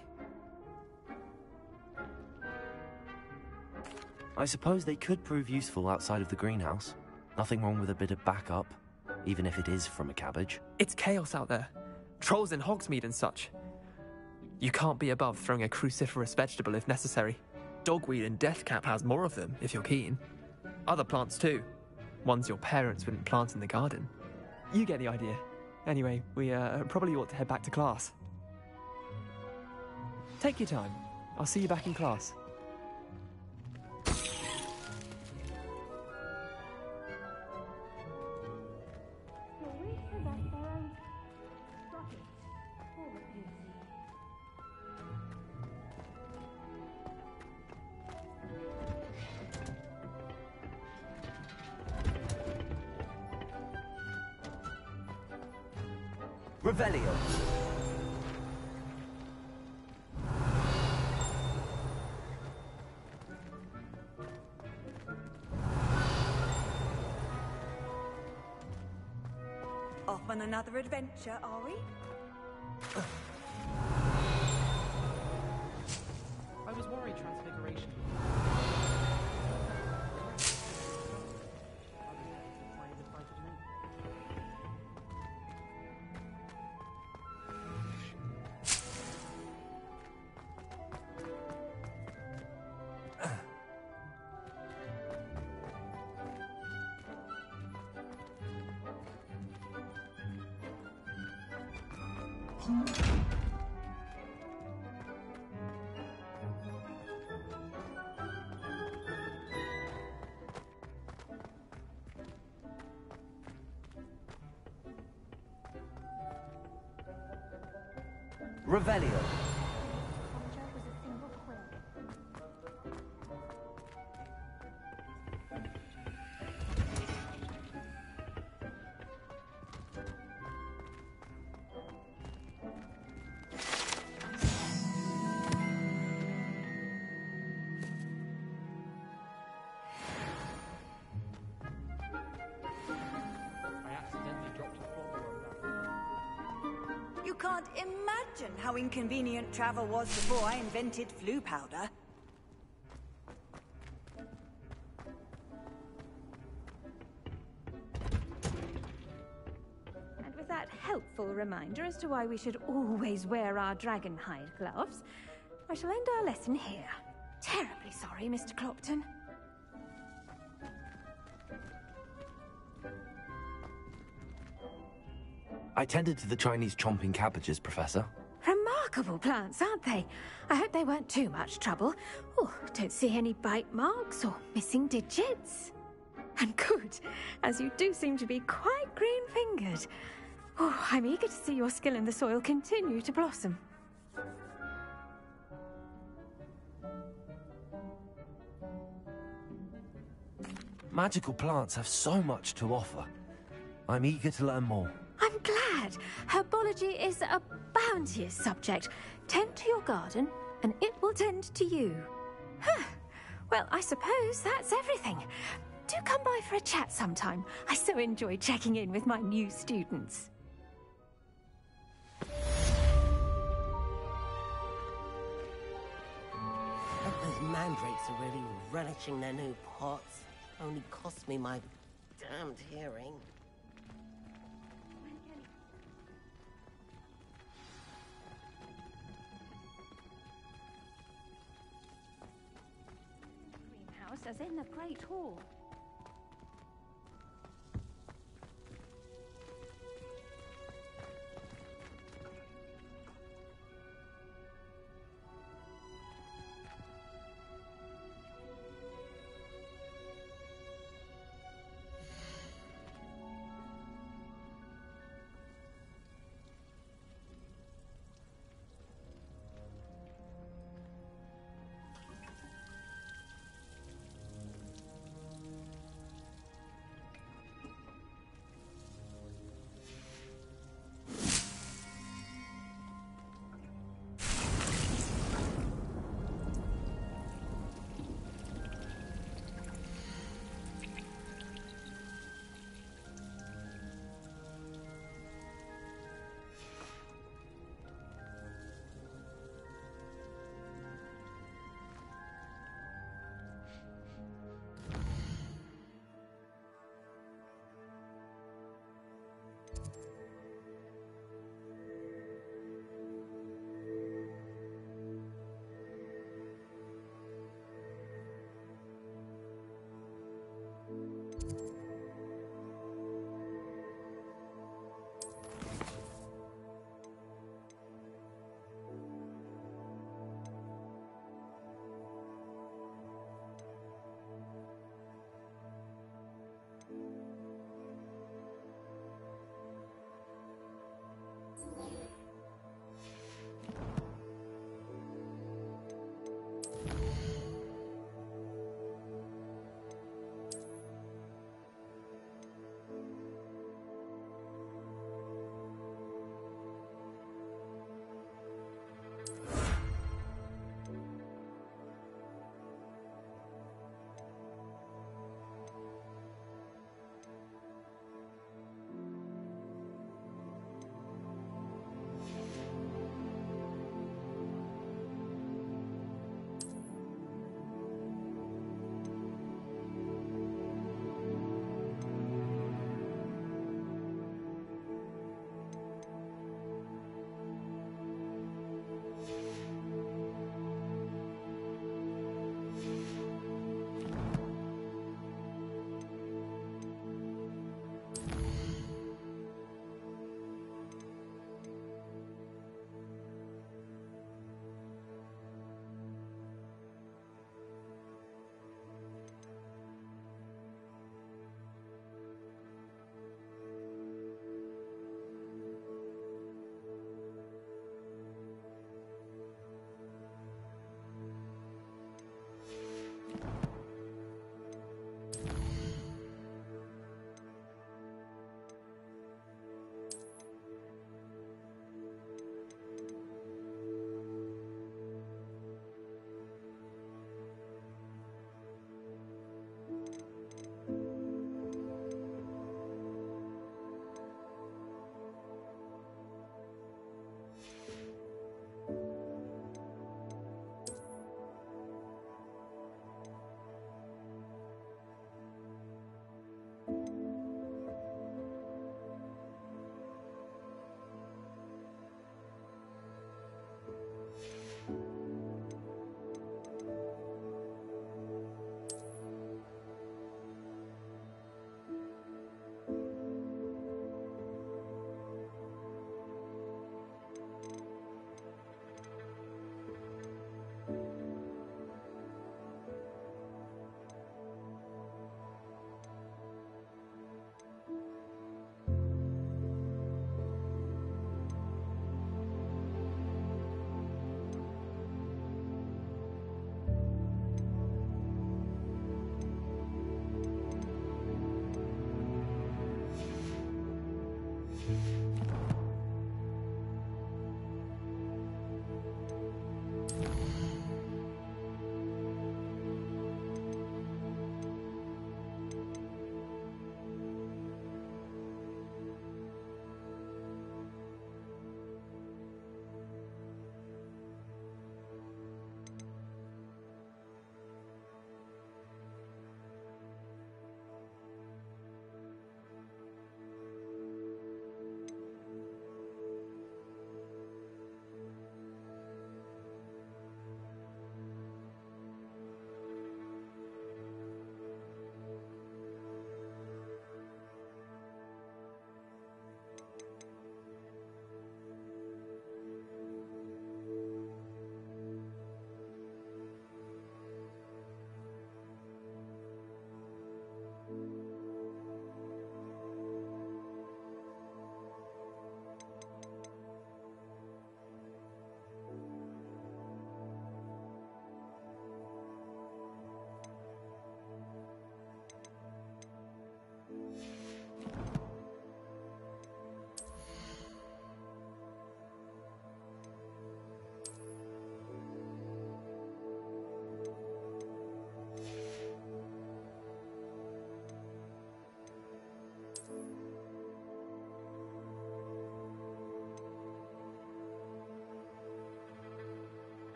I suppose they could prove useful outside of the greenhouse. Nothing wrong with a bit of backup, even if it is from a cabbage. It's chaos out there. Trolls in Hogsmeade and such. You can't be above throwing a cruciferous vegetable if necessary. Dogweed and deathcap has more of them, if you're keen. Other plants too. Ones your parents wouldn't plant in the garden. You get the idea. Anyway, we probably ought to head back to class. Take your time. I'll see you back in class. Revelio. Off on another adventure, are we? I was worried Transfiguration. Revelio. You can't imagine how inconvenient travel was before I invented flu powder. And with that helpful reminder as to why we should always wear our dragon hide gloves, I shall end our lesson here. Terribly sorry, Mr. Clopton. I tended to the Chinese chomping cabbages, Professor. Remarkable plants, aren't they? I hope they weren't too much trouble. Oh, don't see any bite marks or missing digits. And good, as you do seem to be quite green-fingered. Oh, I'm eager to see your skill in the soil continue to blossom. Magical plants have so much to offer. I'm eager to learn more. I'm glad. Herbology is a bounteous subject. Tend to your garden, and it will tend to you. Well, I suppose that's everything. Do come by for a chat sometime. I so enjoy checking in with my new students. Those mandrakes are really relishing their new pots. Only cost me my damned hearing. Greenhouse, as in the Great Hall.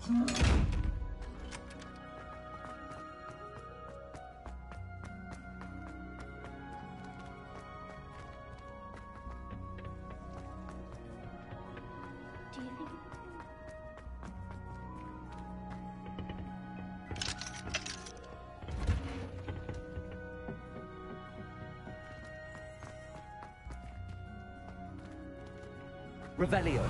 Do you think... Revelio.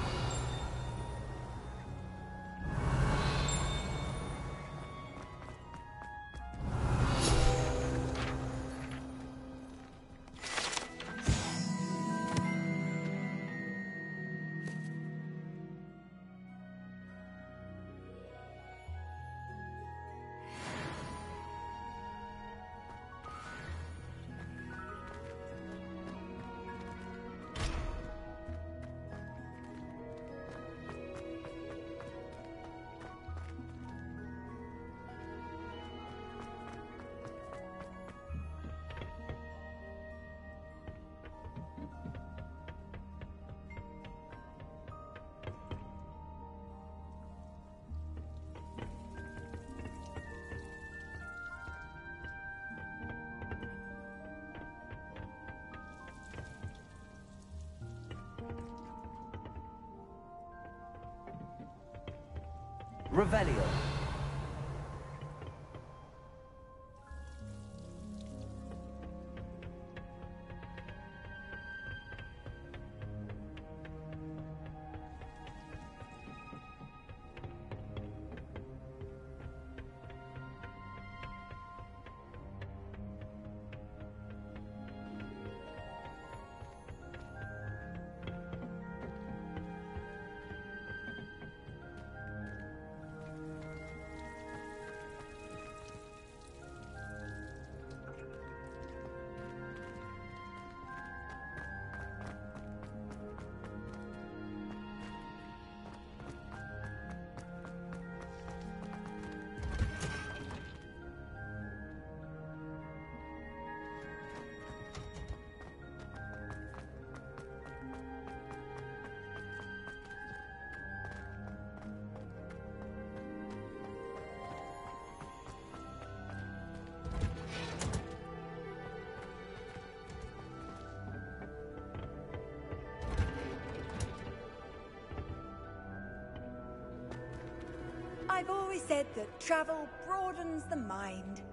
Revelio. I've always said that travel broadens the mind.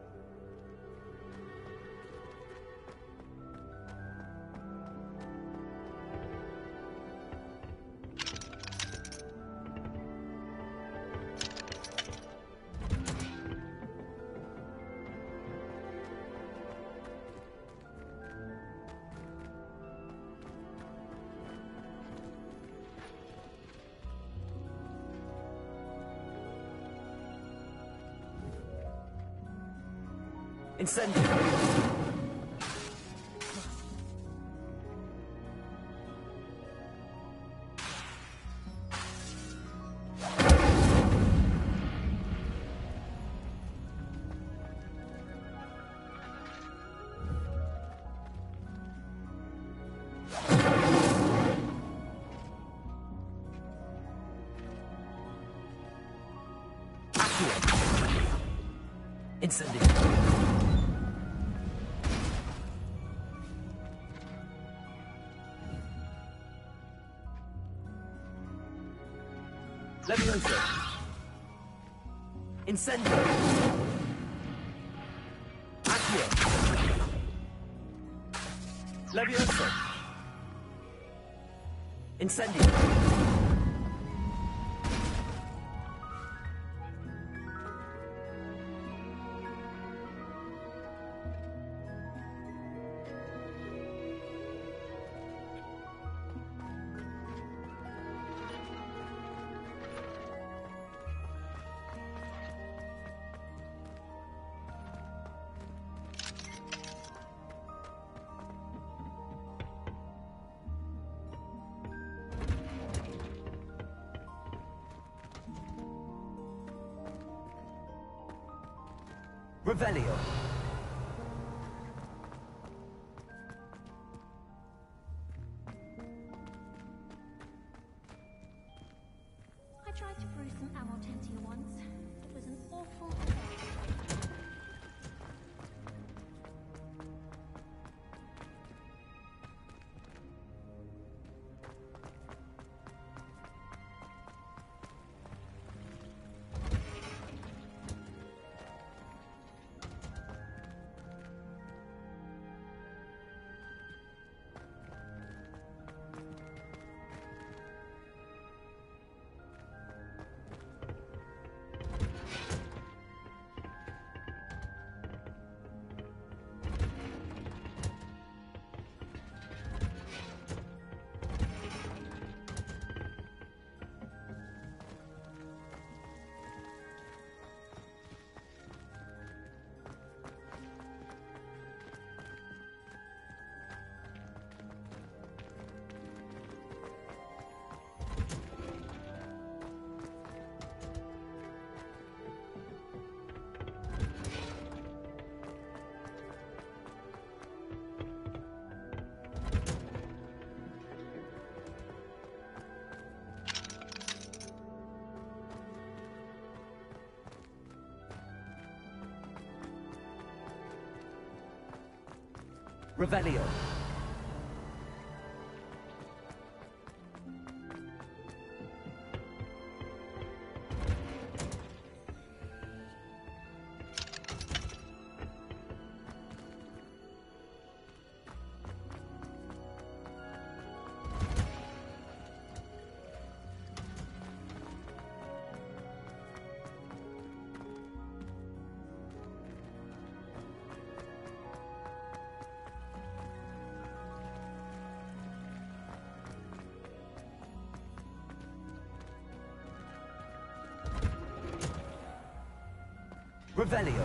Incendio. Incendio. Levioso. Incendio. Accio. Levioso. Incendio. Revelio. I tried to brew some amortentia once. Revelio. Revelio.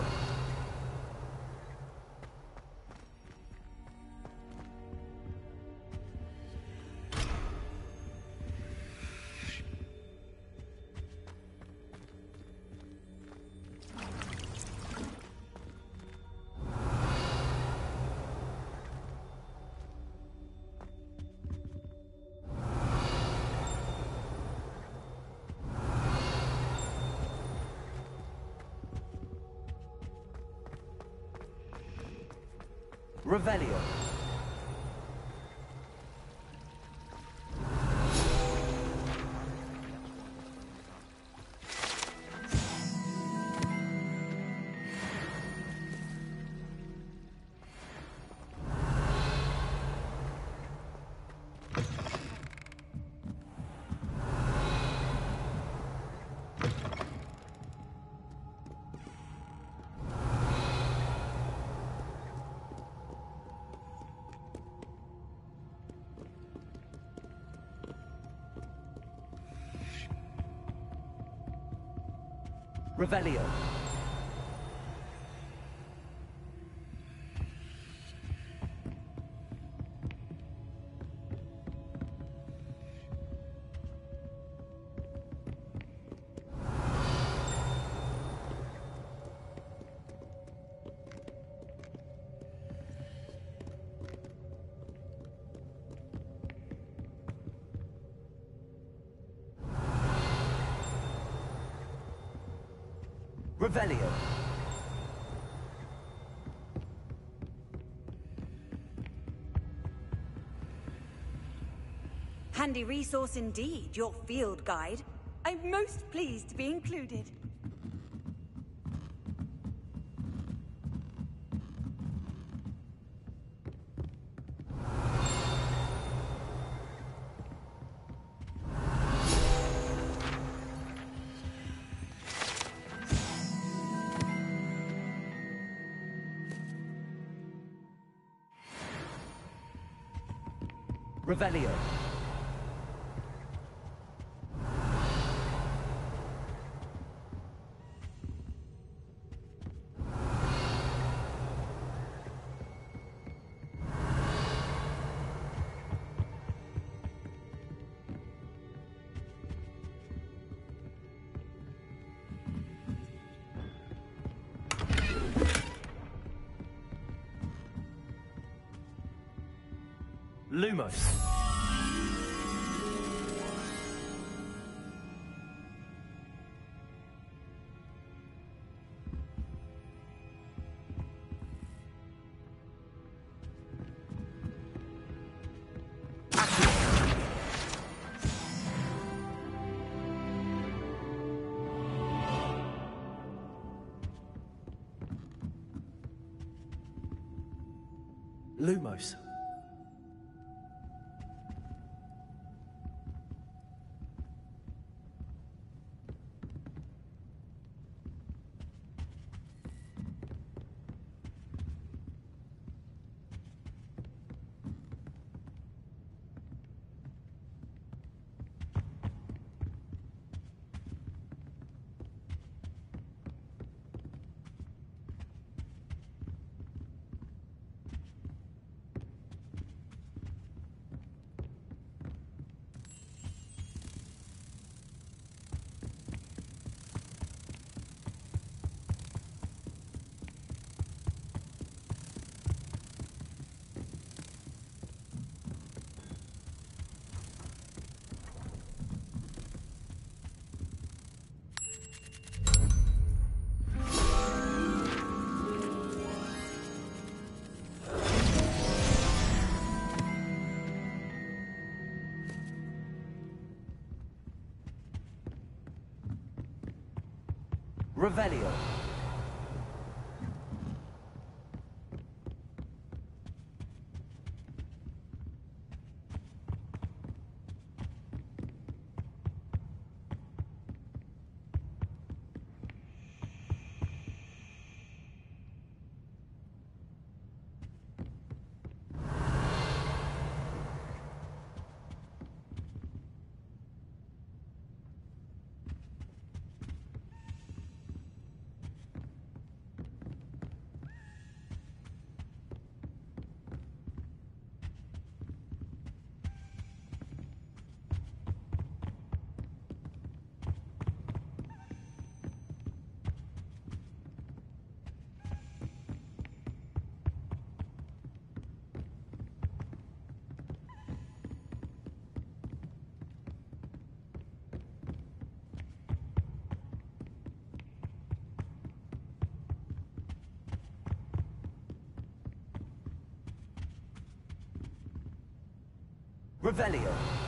Revelio. Revelio. Revelio. Handy resource indeed, your field guide. I'm most pleased to be included. Revelio. Lumos. Lumos. Revelio. Revelio.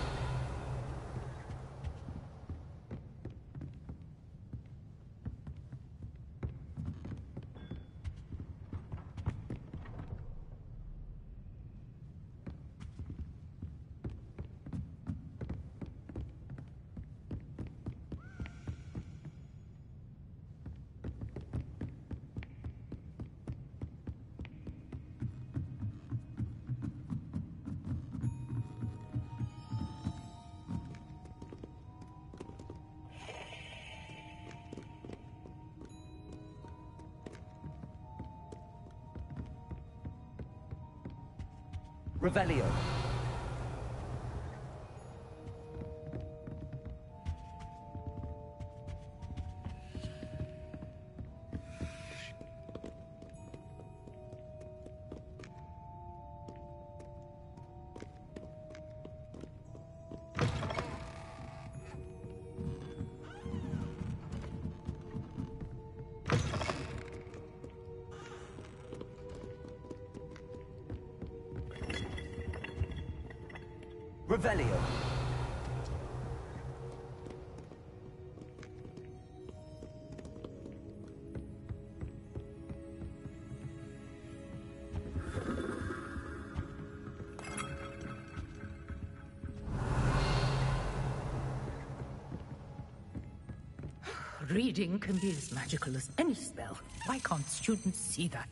Revelio. Revelio. Reading can be as magical as any spell. Why can't students see that?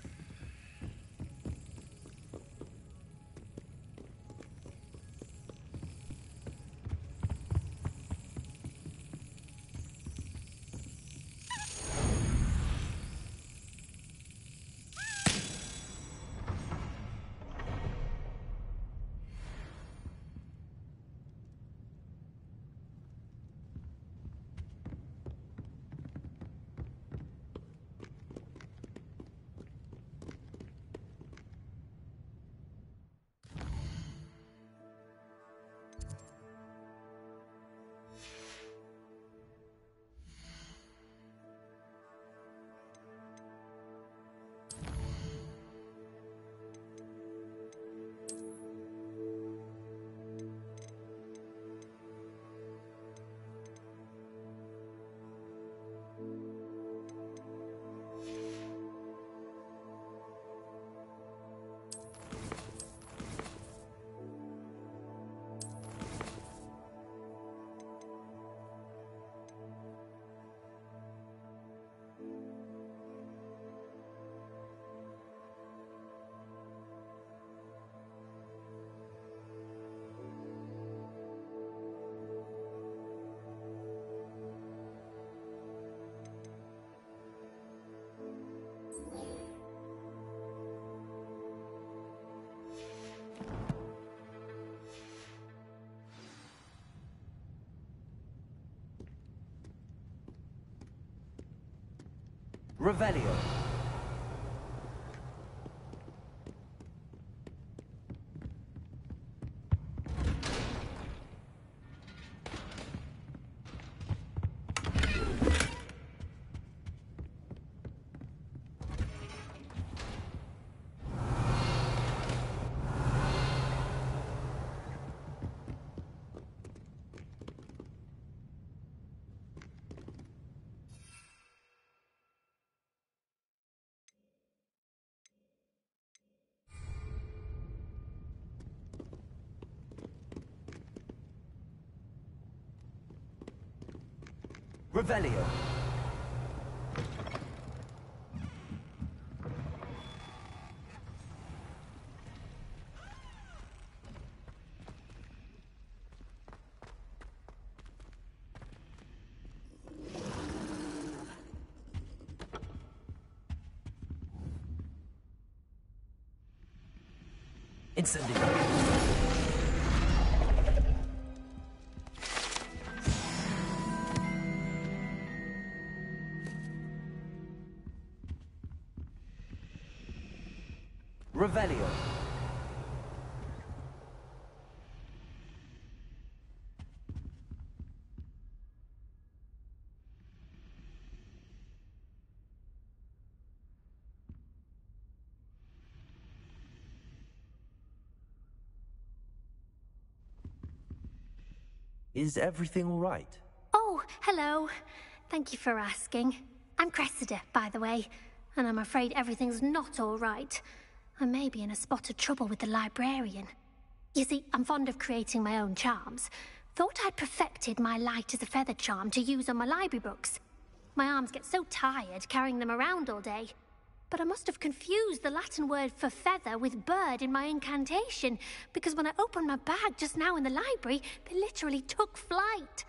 Revelio. Revelio. Incendio. Revelio. Is everything all right? Oh, hello. Thank you for asking. I'm Cressida, by the way, and I'm afraid everything's not all right. I may be in a spot of trouble with the librarian. You see, I'm fond of creating my own charms. Thought I'd perfected my light as a feather charm to use on my library books. My arms get so tired carrying them around all day. But I must have confused the Latin word for feather with bird in my incantation, because when I opened my bag just now in the library, they literally took flight.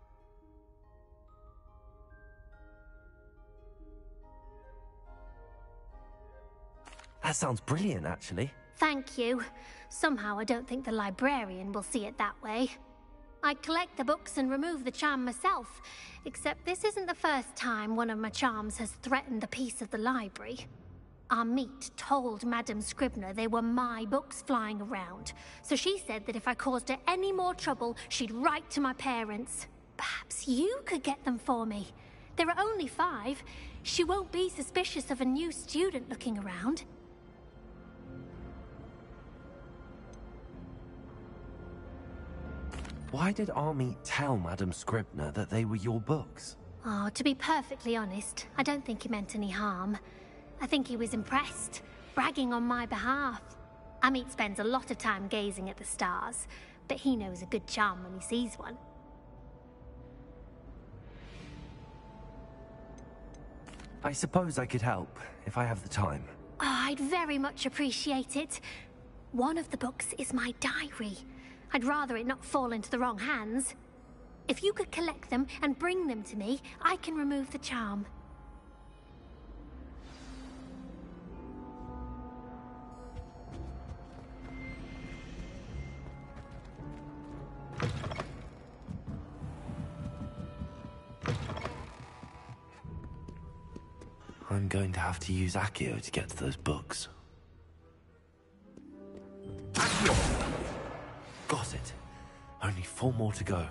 That sounds brilliant, actually. Thank you. Somehow I don't think the librarian will see it that way. I collect the books and remove the charm myself, except this isn't the first time one of my charms has threatened the peace of the library. Our meet told Madame Scribner they were my books flying around, so she said that if I caused her any more trouble, she'd write to my parents. Perhaps you could get them for me. There are only 5. She won't be suspicious of a new student looking around. Why did Army tell Madame Scribner that they were your books? Oh, to be perfectly honest, I don't think he meant any harm. I think he was impressed, bragging on my behalf. Amit spends a lot of time gazing at the stars, but he knows a good charm when he sees one. I suppose I could help, if I have the time. Oh, I'd very much appreciate it. One of the books is my diary. I'd rather it not fall into the wrong hands. If you could collect them and bring them to me, I can remove the charm. I'm going to have to use Accio to get to those books. Accio! Got it. Only 4 more to go.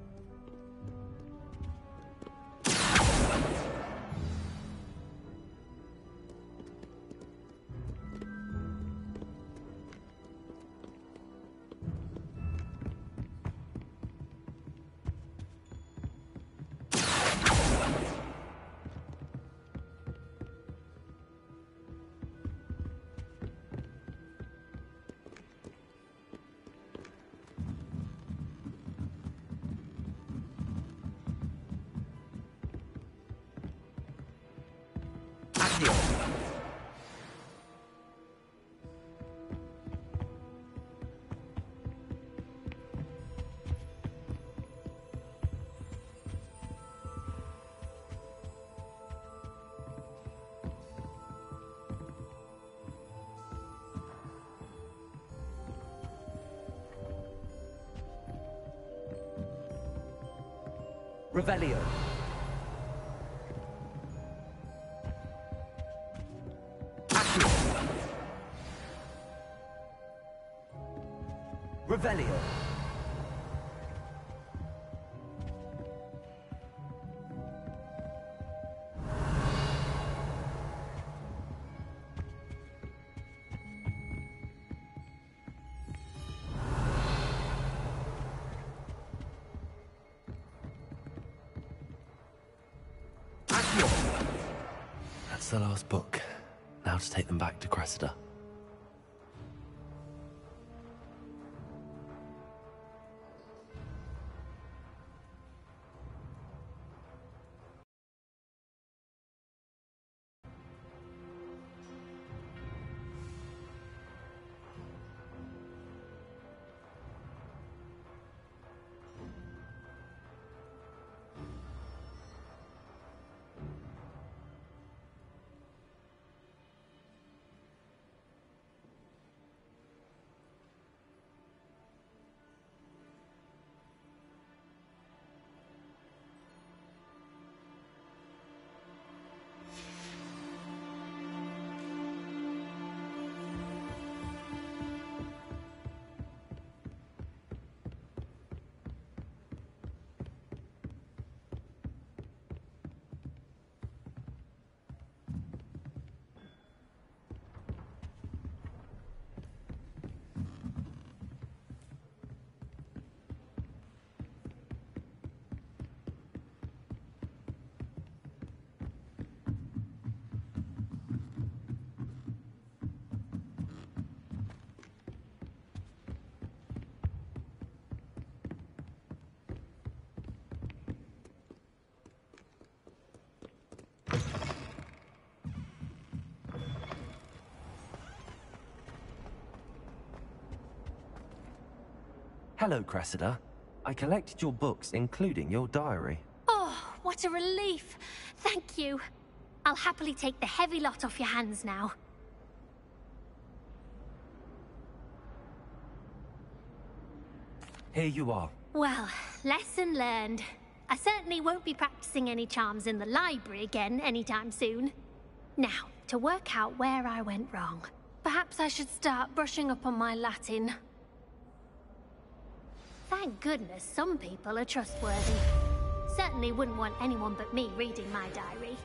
Revelio. Accio. Revelio. That's the last book. Now to take them back to Cressida. Hello, Cressida. I collected your books, including your diary. Oh, what a relief. Thank you. I'll happily take the heavy lot off your hands now. Here you are. Well, lesson learned. I certainly won't be practicing any charms in the library again anytime soon. Now, to work out where I went wrong. Perhaps I should start brushing up on my Latin. Thank goodness some people are trustworthy. Certainly wouldn't want anyone but me reading my diary.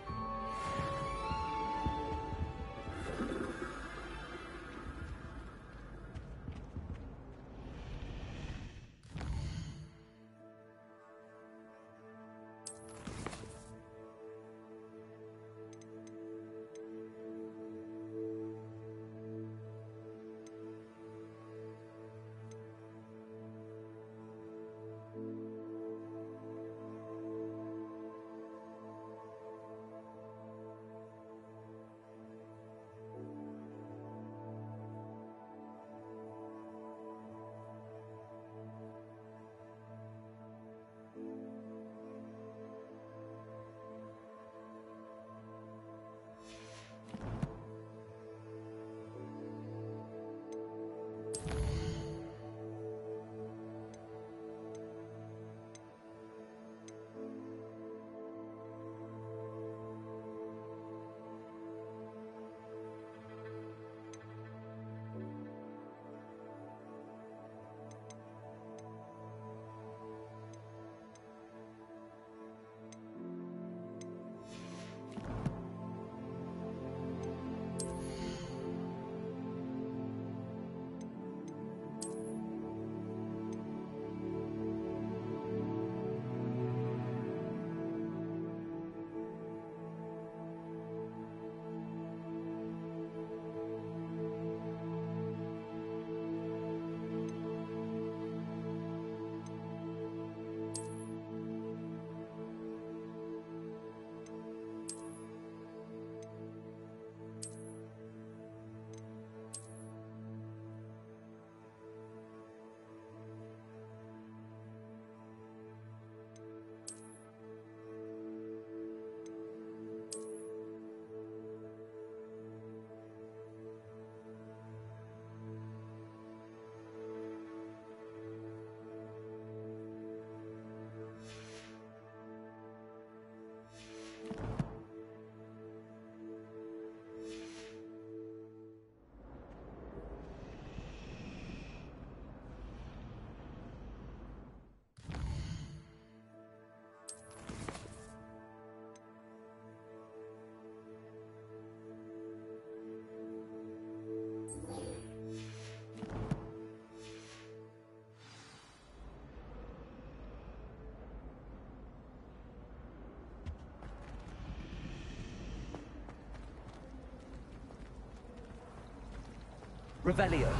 Revelio.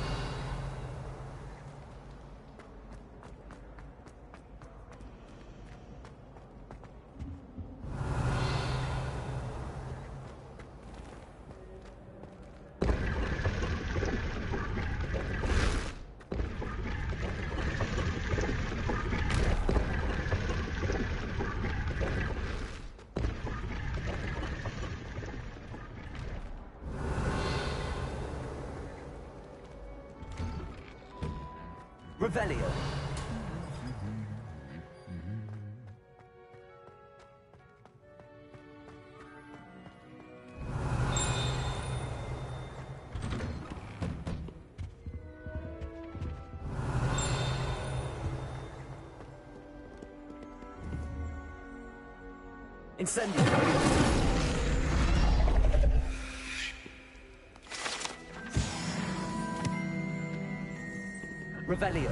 Revelio. Incendio. Revelio.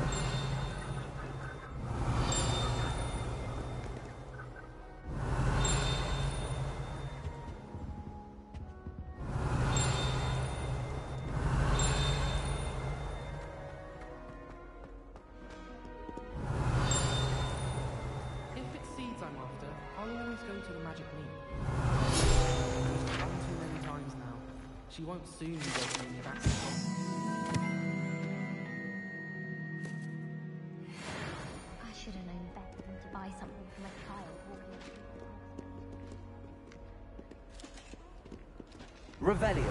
If it's seeds I'm after, I'll always go to the magic meat. She's done too many times now. She won't soon be getting any of access. Revelio.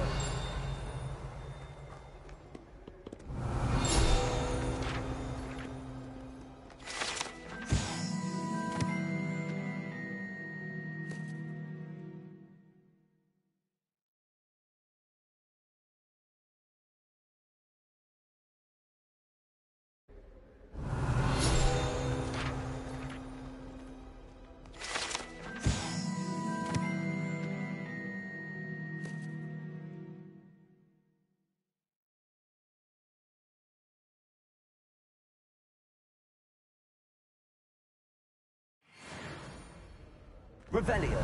Revelio.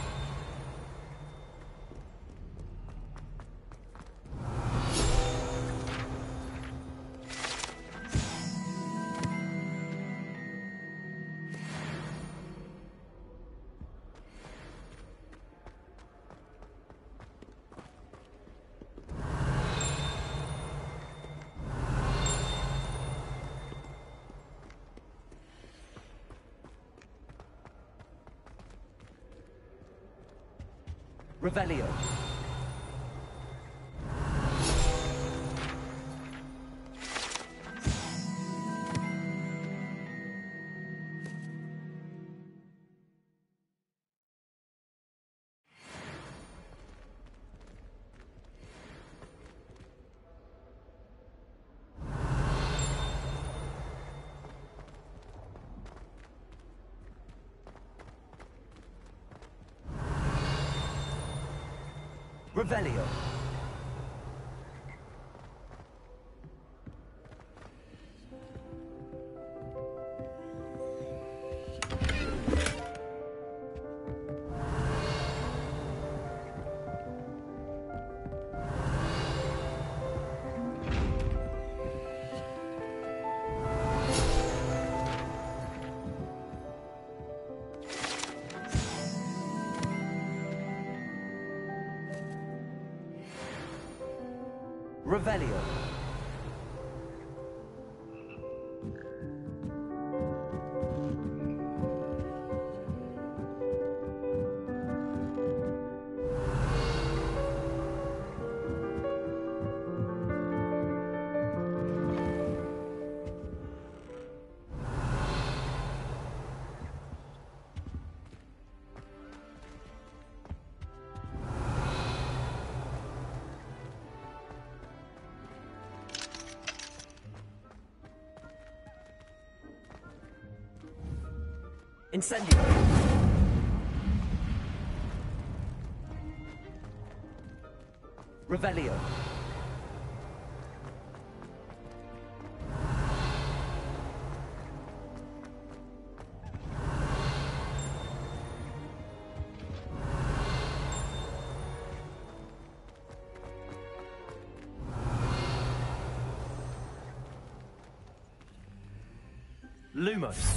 Revelio. Revelio. Revelio. Incendio. Revelio. Lumos.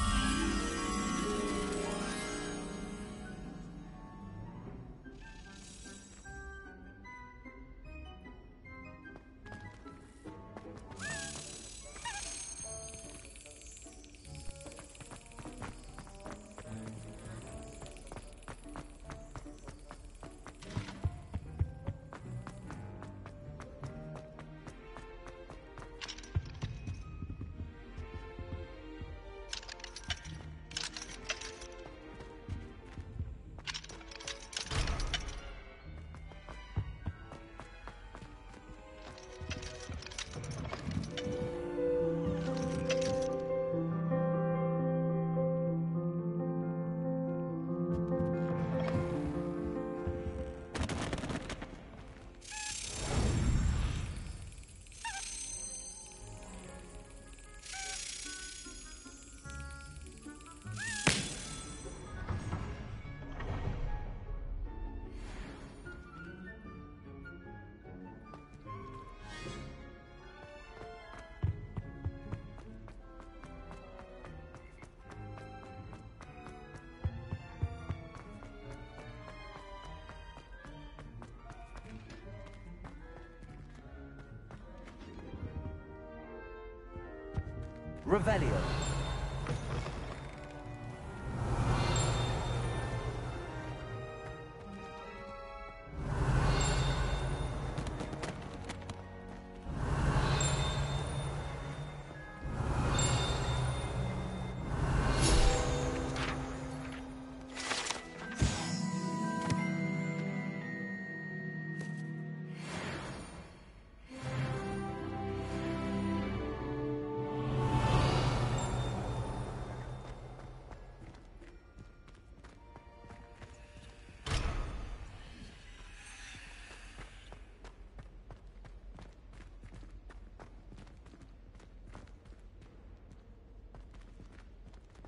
Revelio.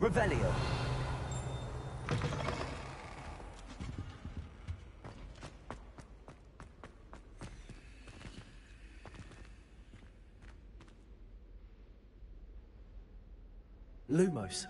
Revelio. Lumos.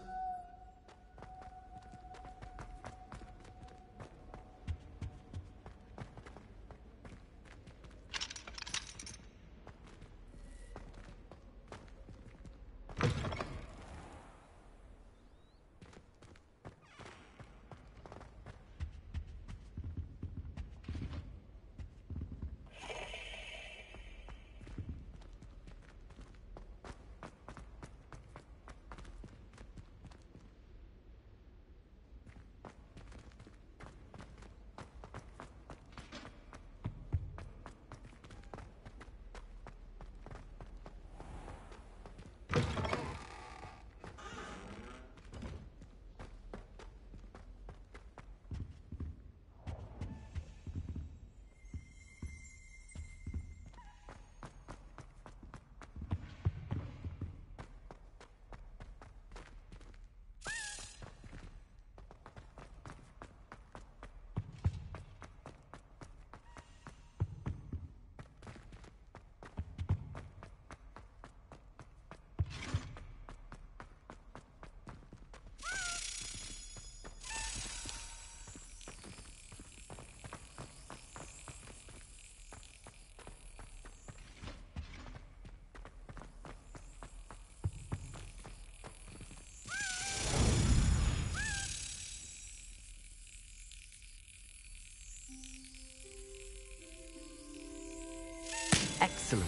Excellent.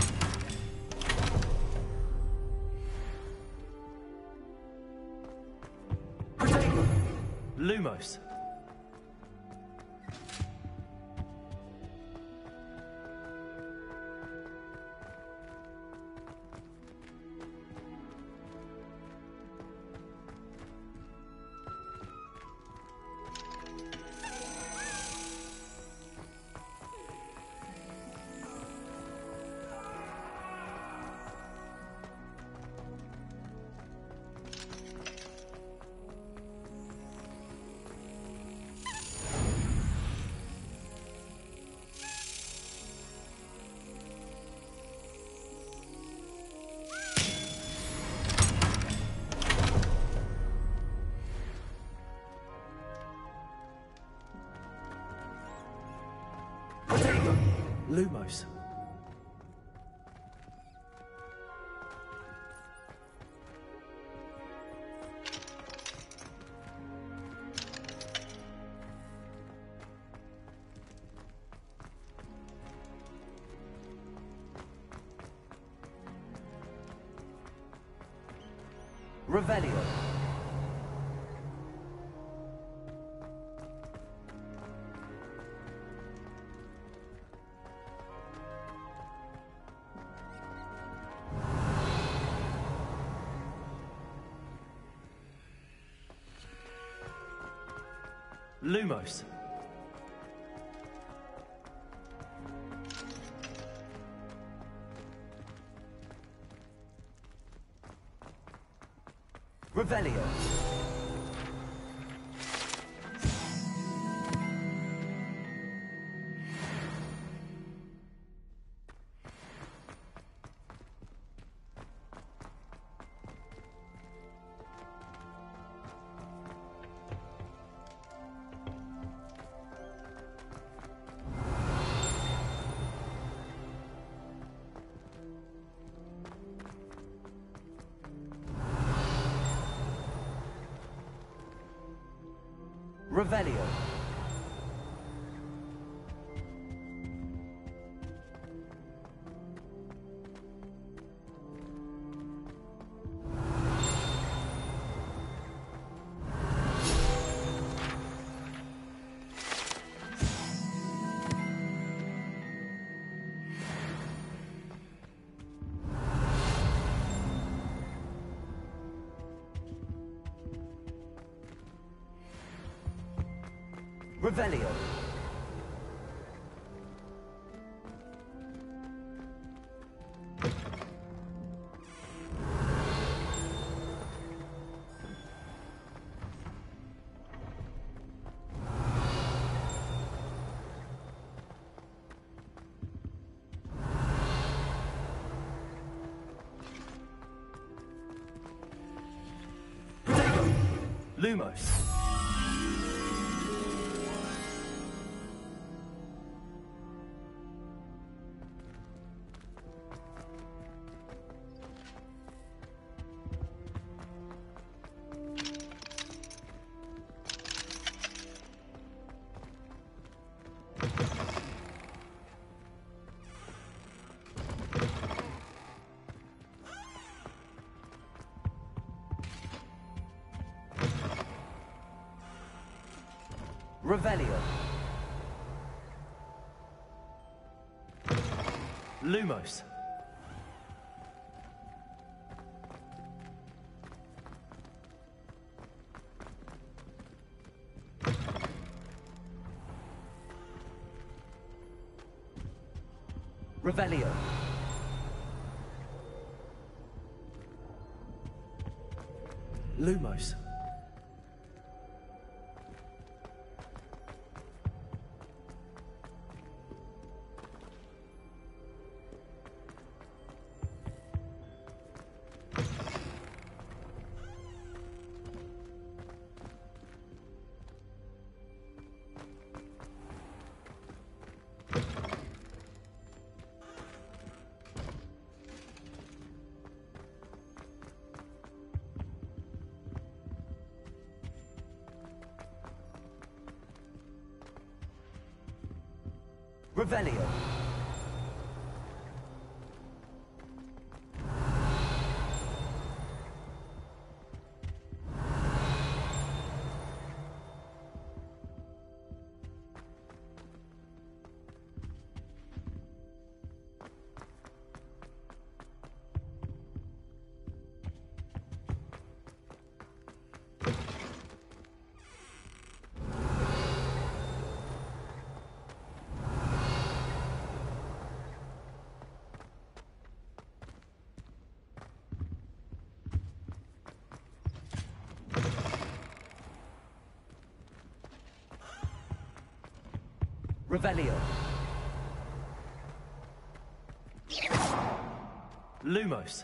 Lumos. Lumos. Revelio. Lumos. Revelio. Revelio. Revelio. Lumos. Revelio. Lumos. Revelio. Lumos. Revelio. Revelio. Lumos.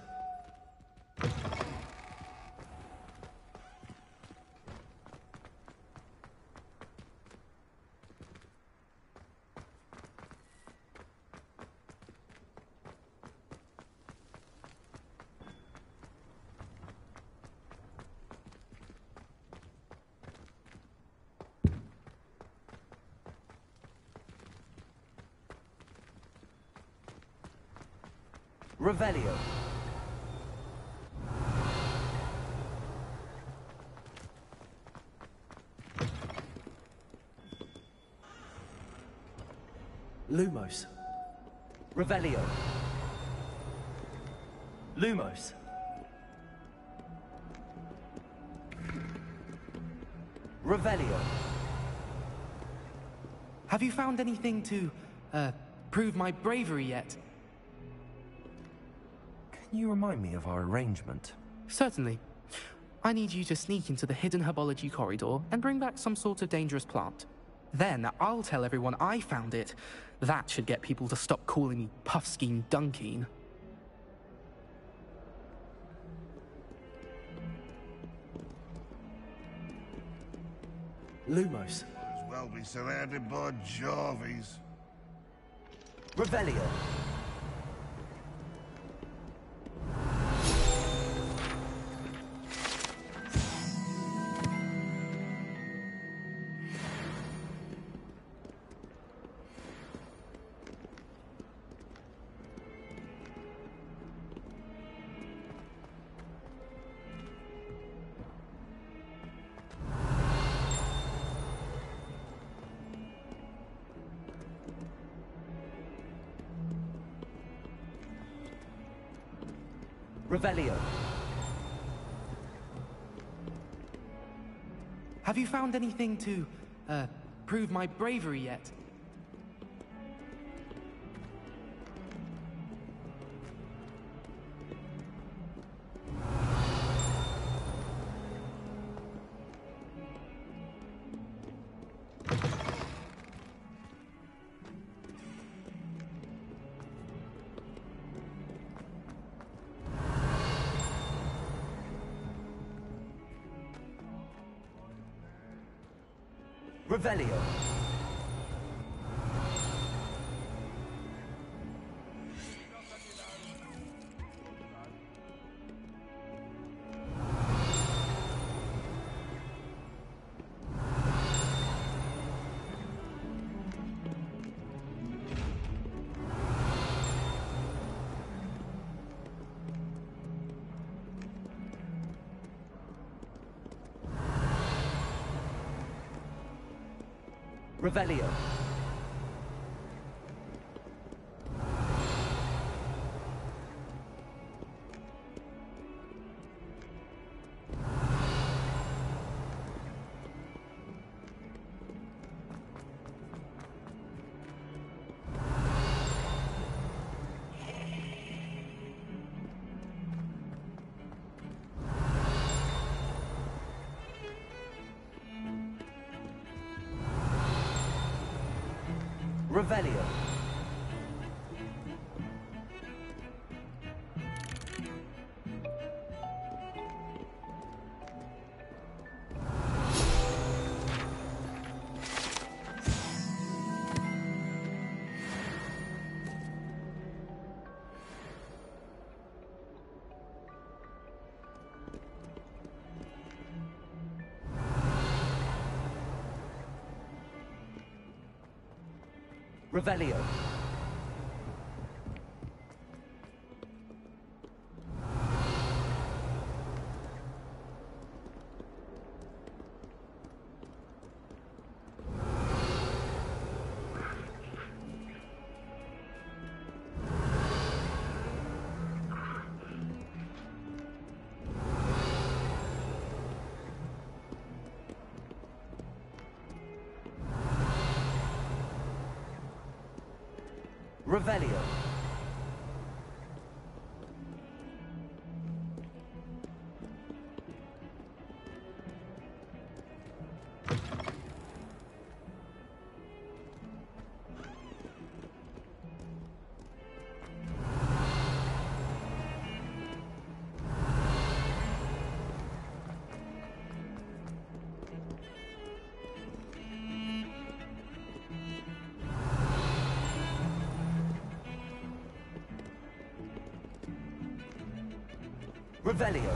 Revelio. Lumos. Revelio. Lumos. Revelio. Have you found anything to, prove my bravery yet? Can you remind me of our arrangement? Certainly. I need you to sneak into the hidden herbology corridor and bring back some sort of dangerous plant. Then I'll tell everyone I found it. That should get people to stop calling me Puffskein Dunkeen. Lumos. Might as well be surrounded by Jarvies. Revelio. Revelio. Have you found anything to, prove my bravery yet? Revelio. Revelio. Revelio. Revelio. Revelio. Revelio.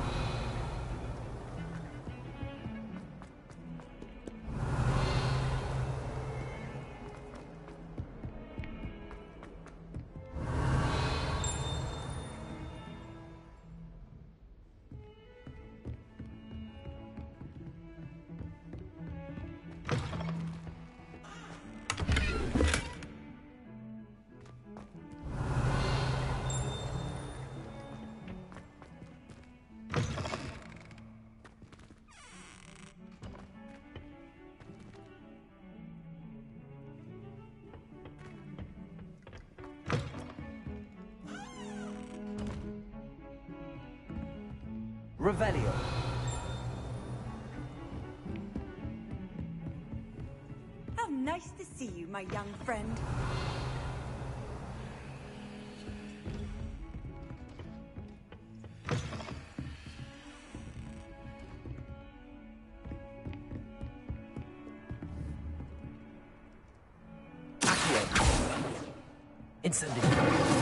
Revelio. How nice to see you, my young friend. Incendiary.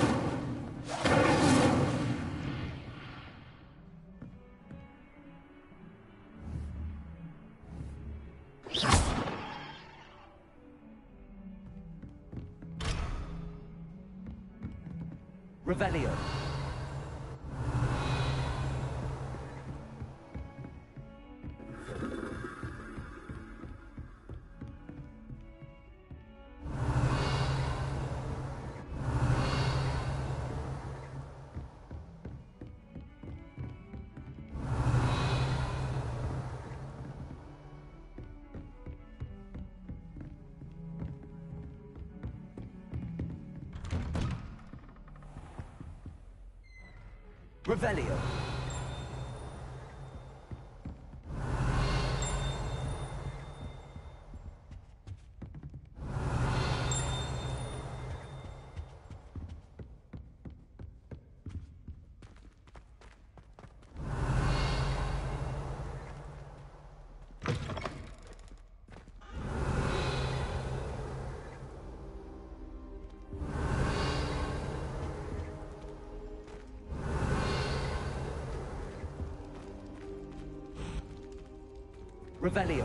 Revelio. Revelio. Revelio.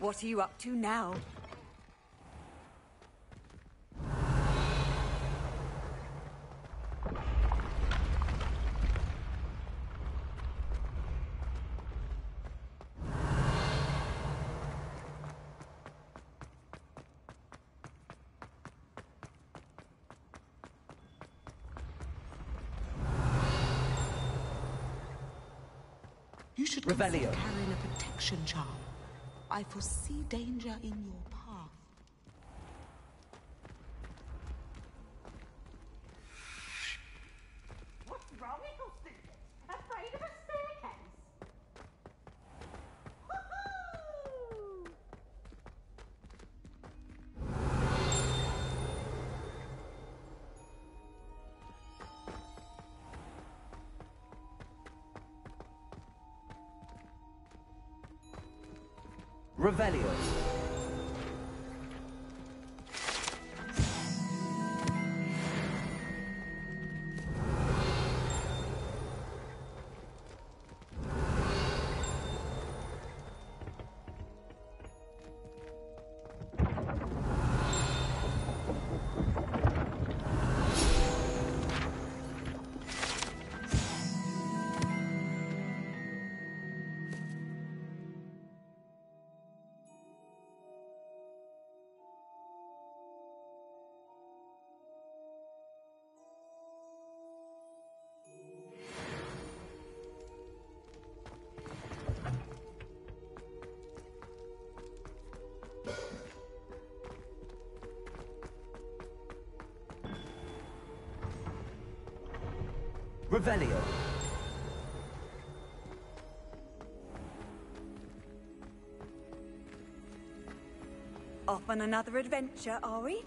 What are you up to now? You should consider carrying a protection charm. I foresee danger in your path. What's wrong, little stupid? Afraid of a staircase? Woohoo! Revelio. Revelio. Off on another adventure, are we?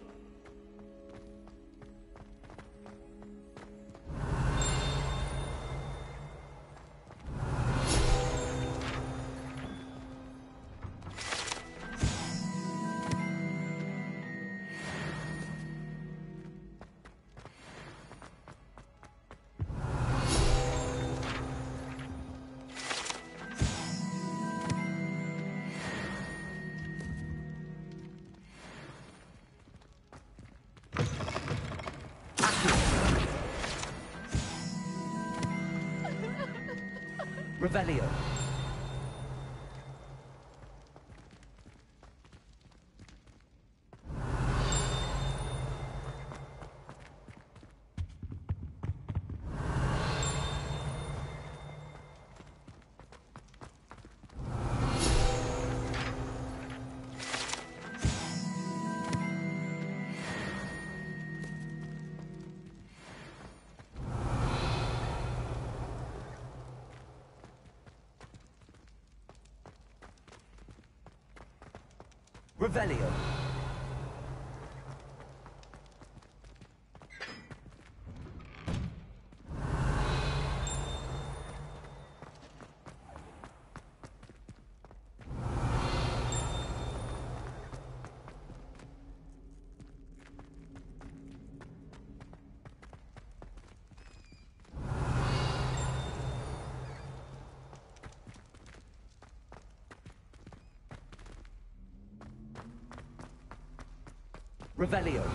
Revelio. Revelio. Revelio.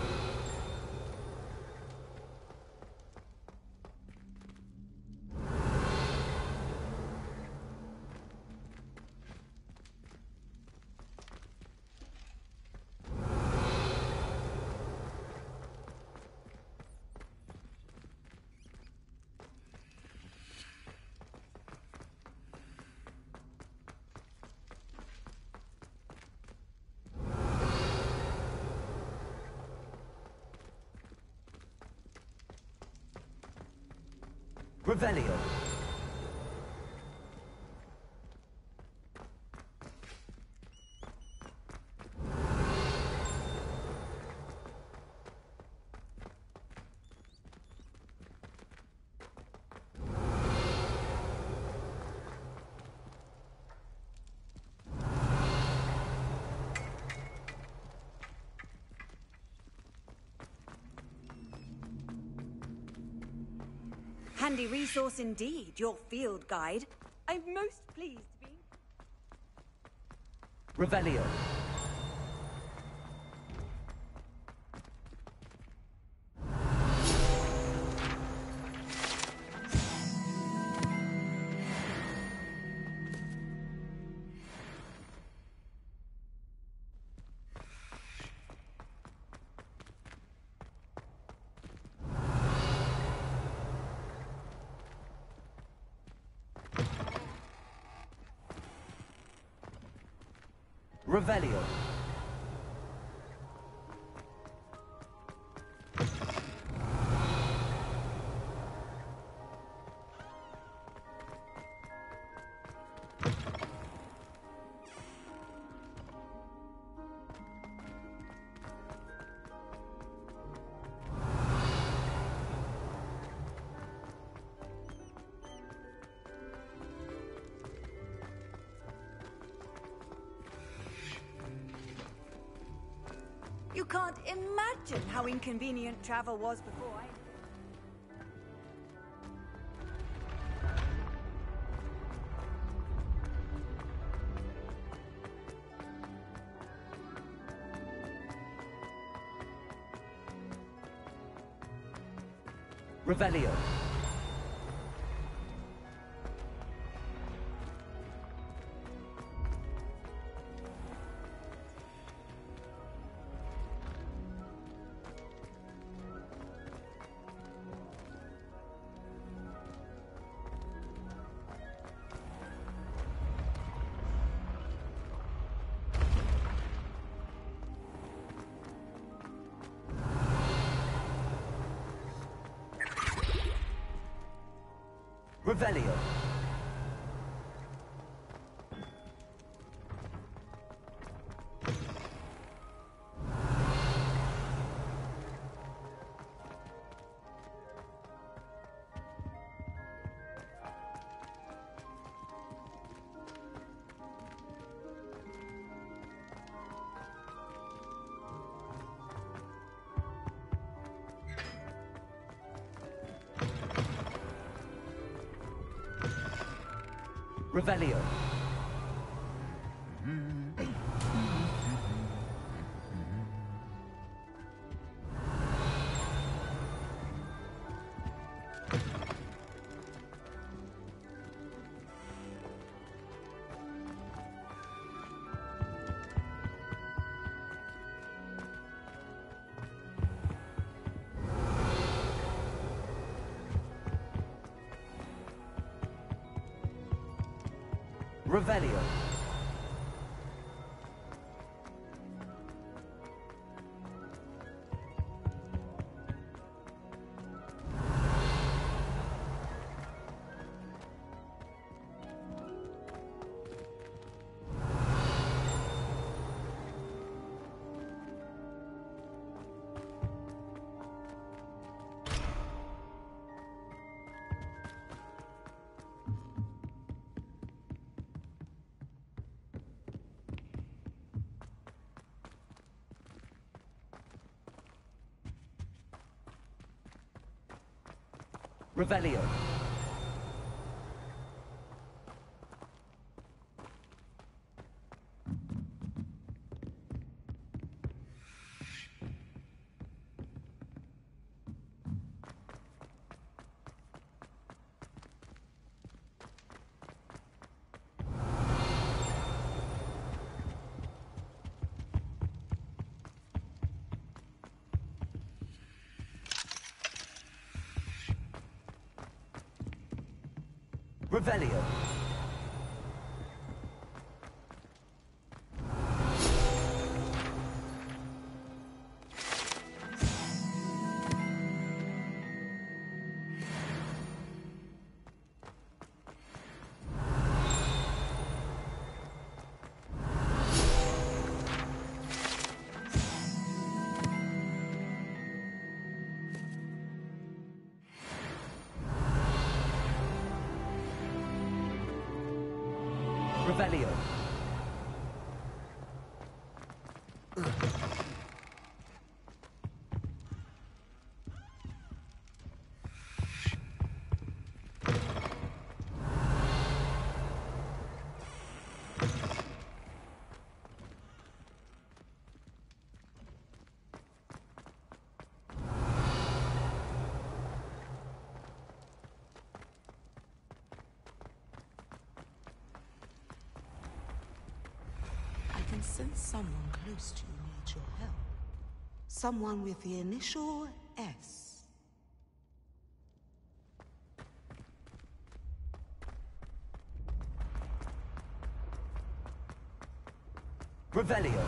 Revelio. Handy resource indeed, your field guide. I'm most pleased to be... Revelio. Revelio. You can't imagine how inconvenient travel was before I... Revelio. Revelio. Revelio. Revelio. Revelio. Revelio. Revelio. can sense someone close to you needs your help. Someone with the initial S. Revelio.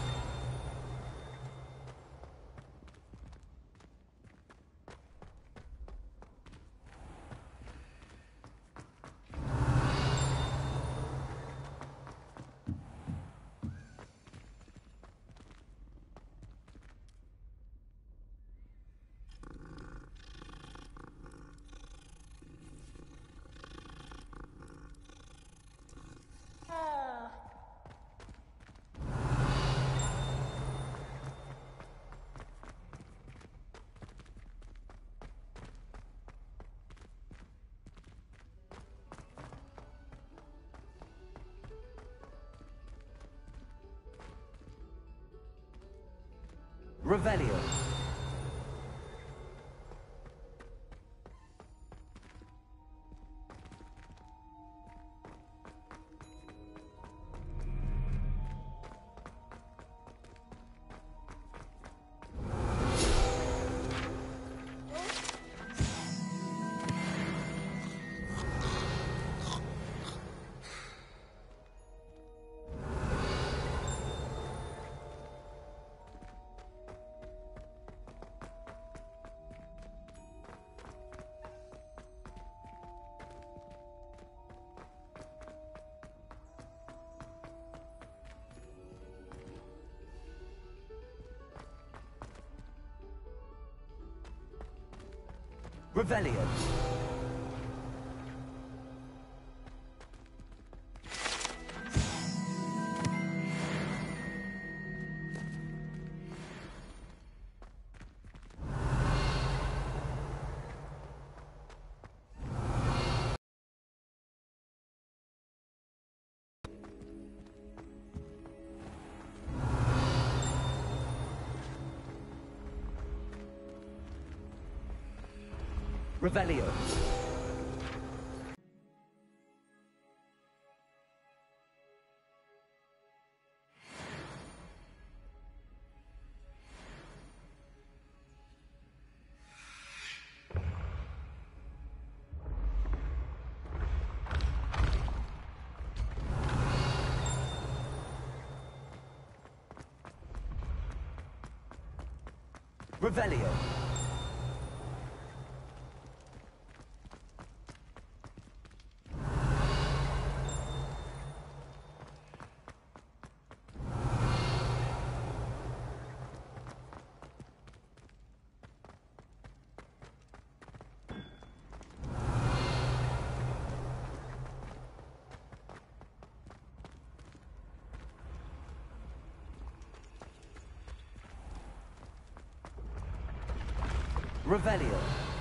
Revelio. Revelio. Revelio. Revelio. Revelio.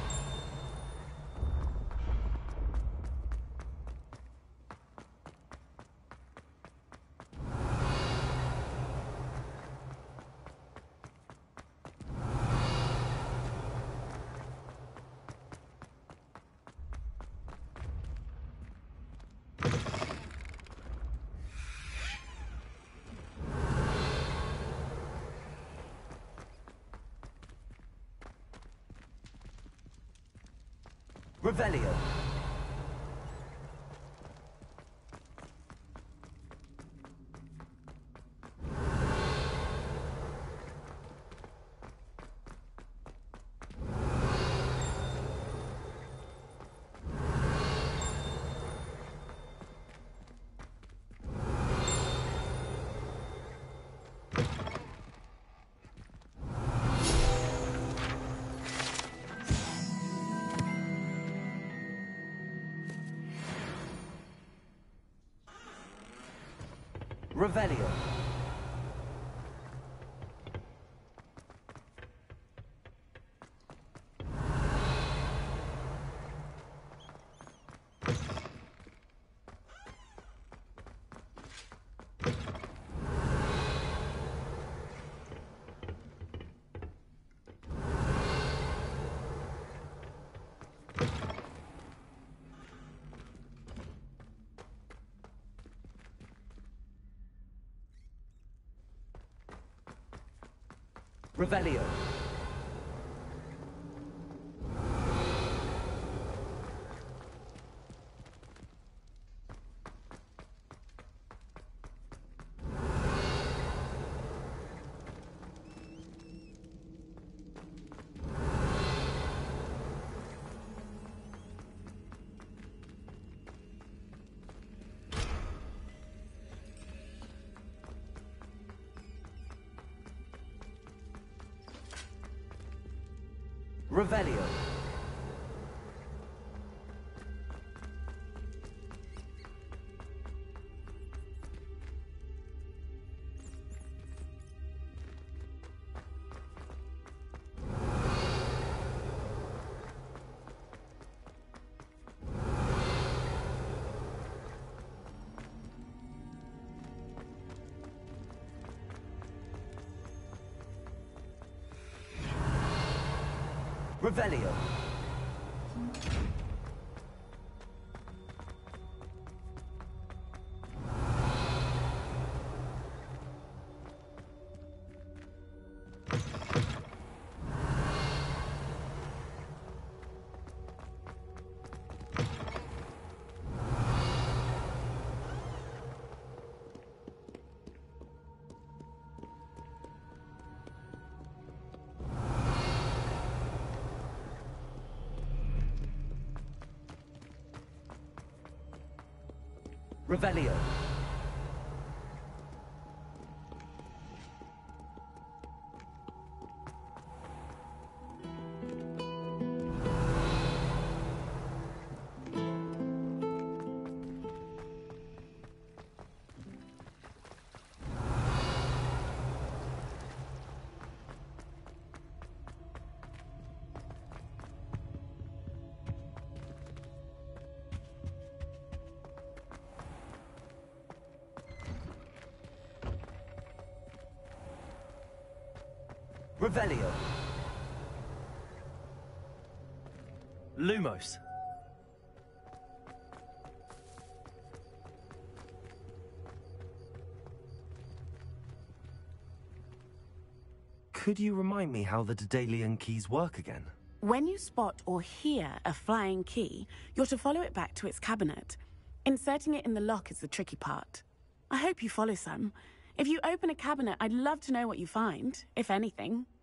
Revelio. Revelio. Revelio. Revelio. Revelio. Revelio. Revelio. Lumos. Could you remind me how the Daedalian keys work again? When you spot or hear a flying key, you're to follow it back to its cabinet. Inserting it in the lock is the tricky part. I hope you follow some. If you open a cabinet, I'd love to know what you find, if anything.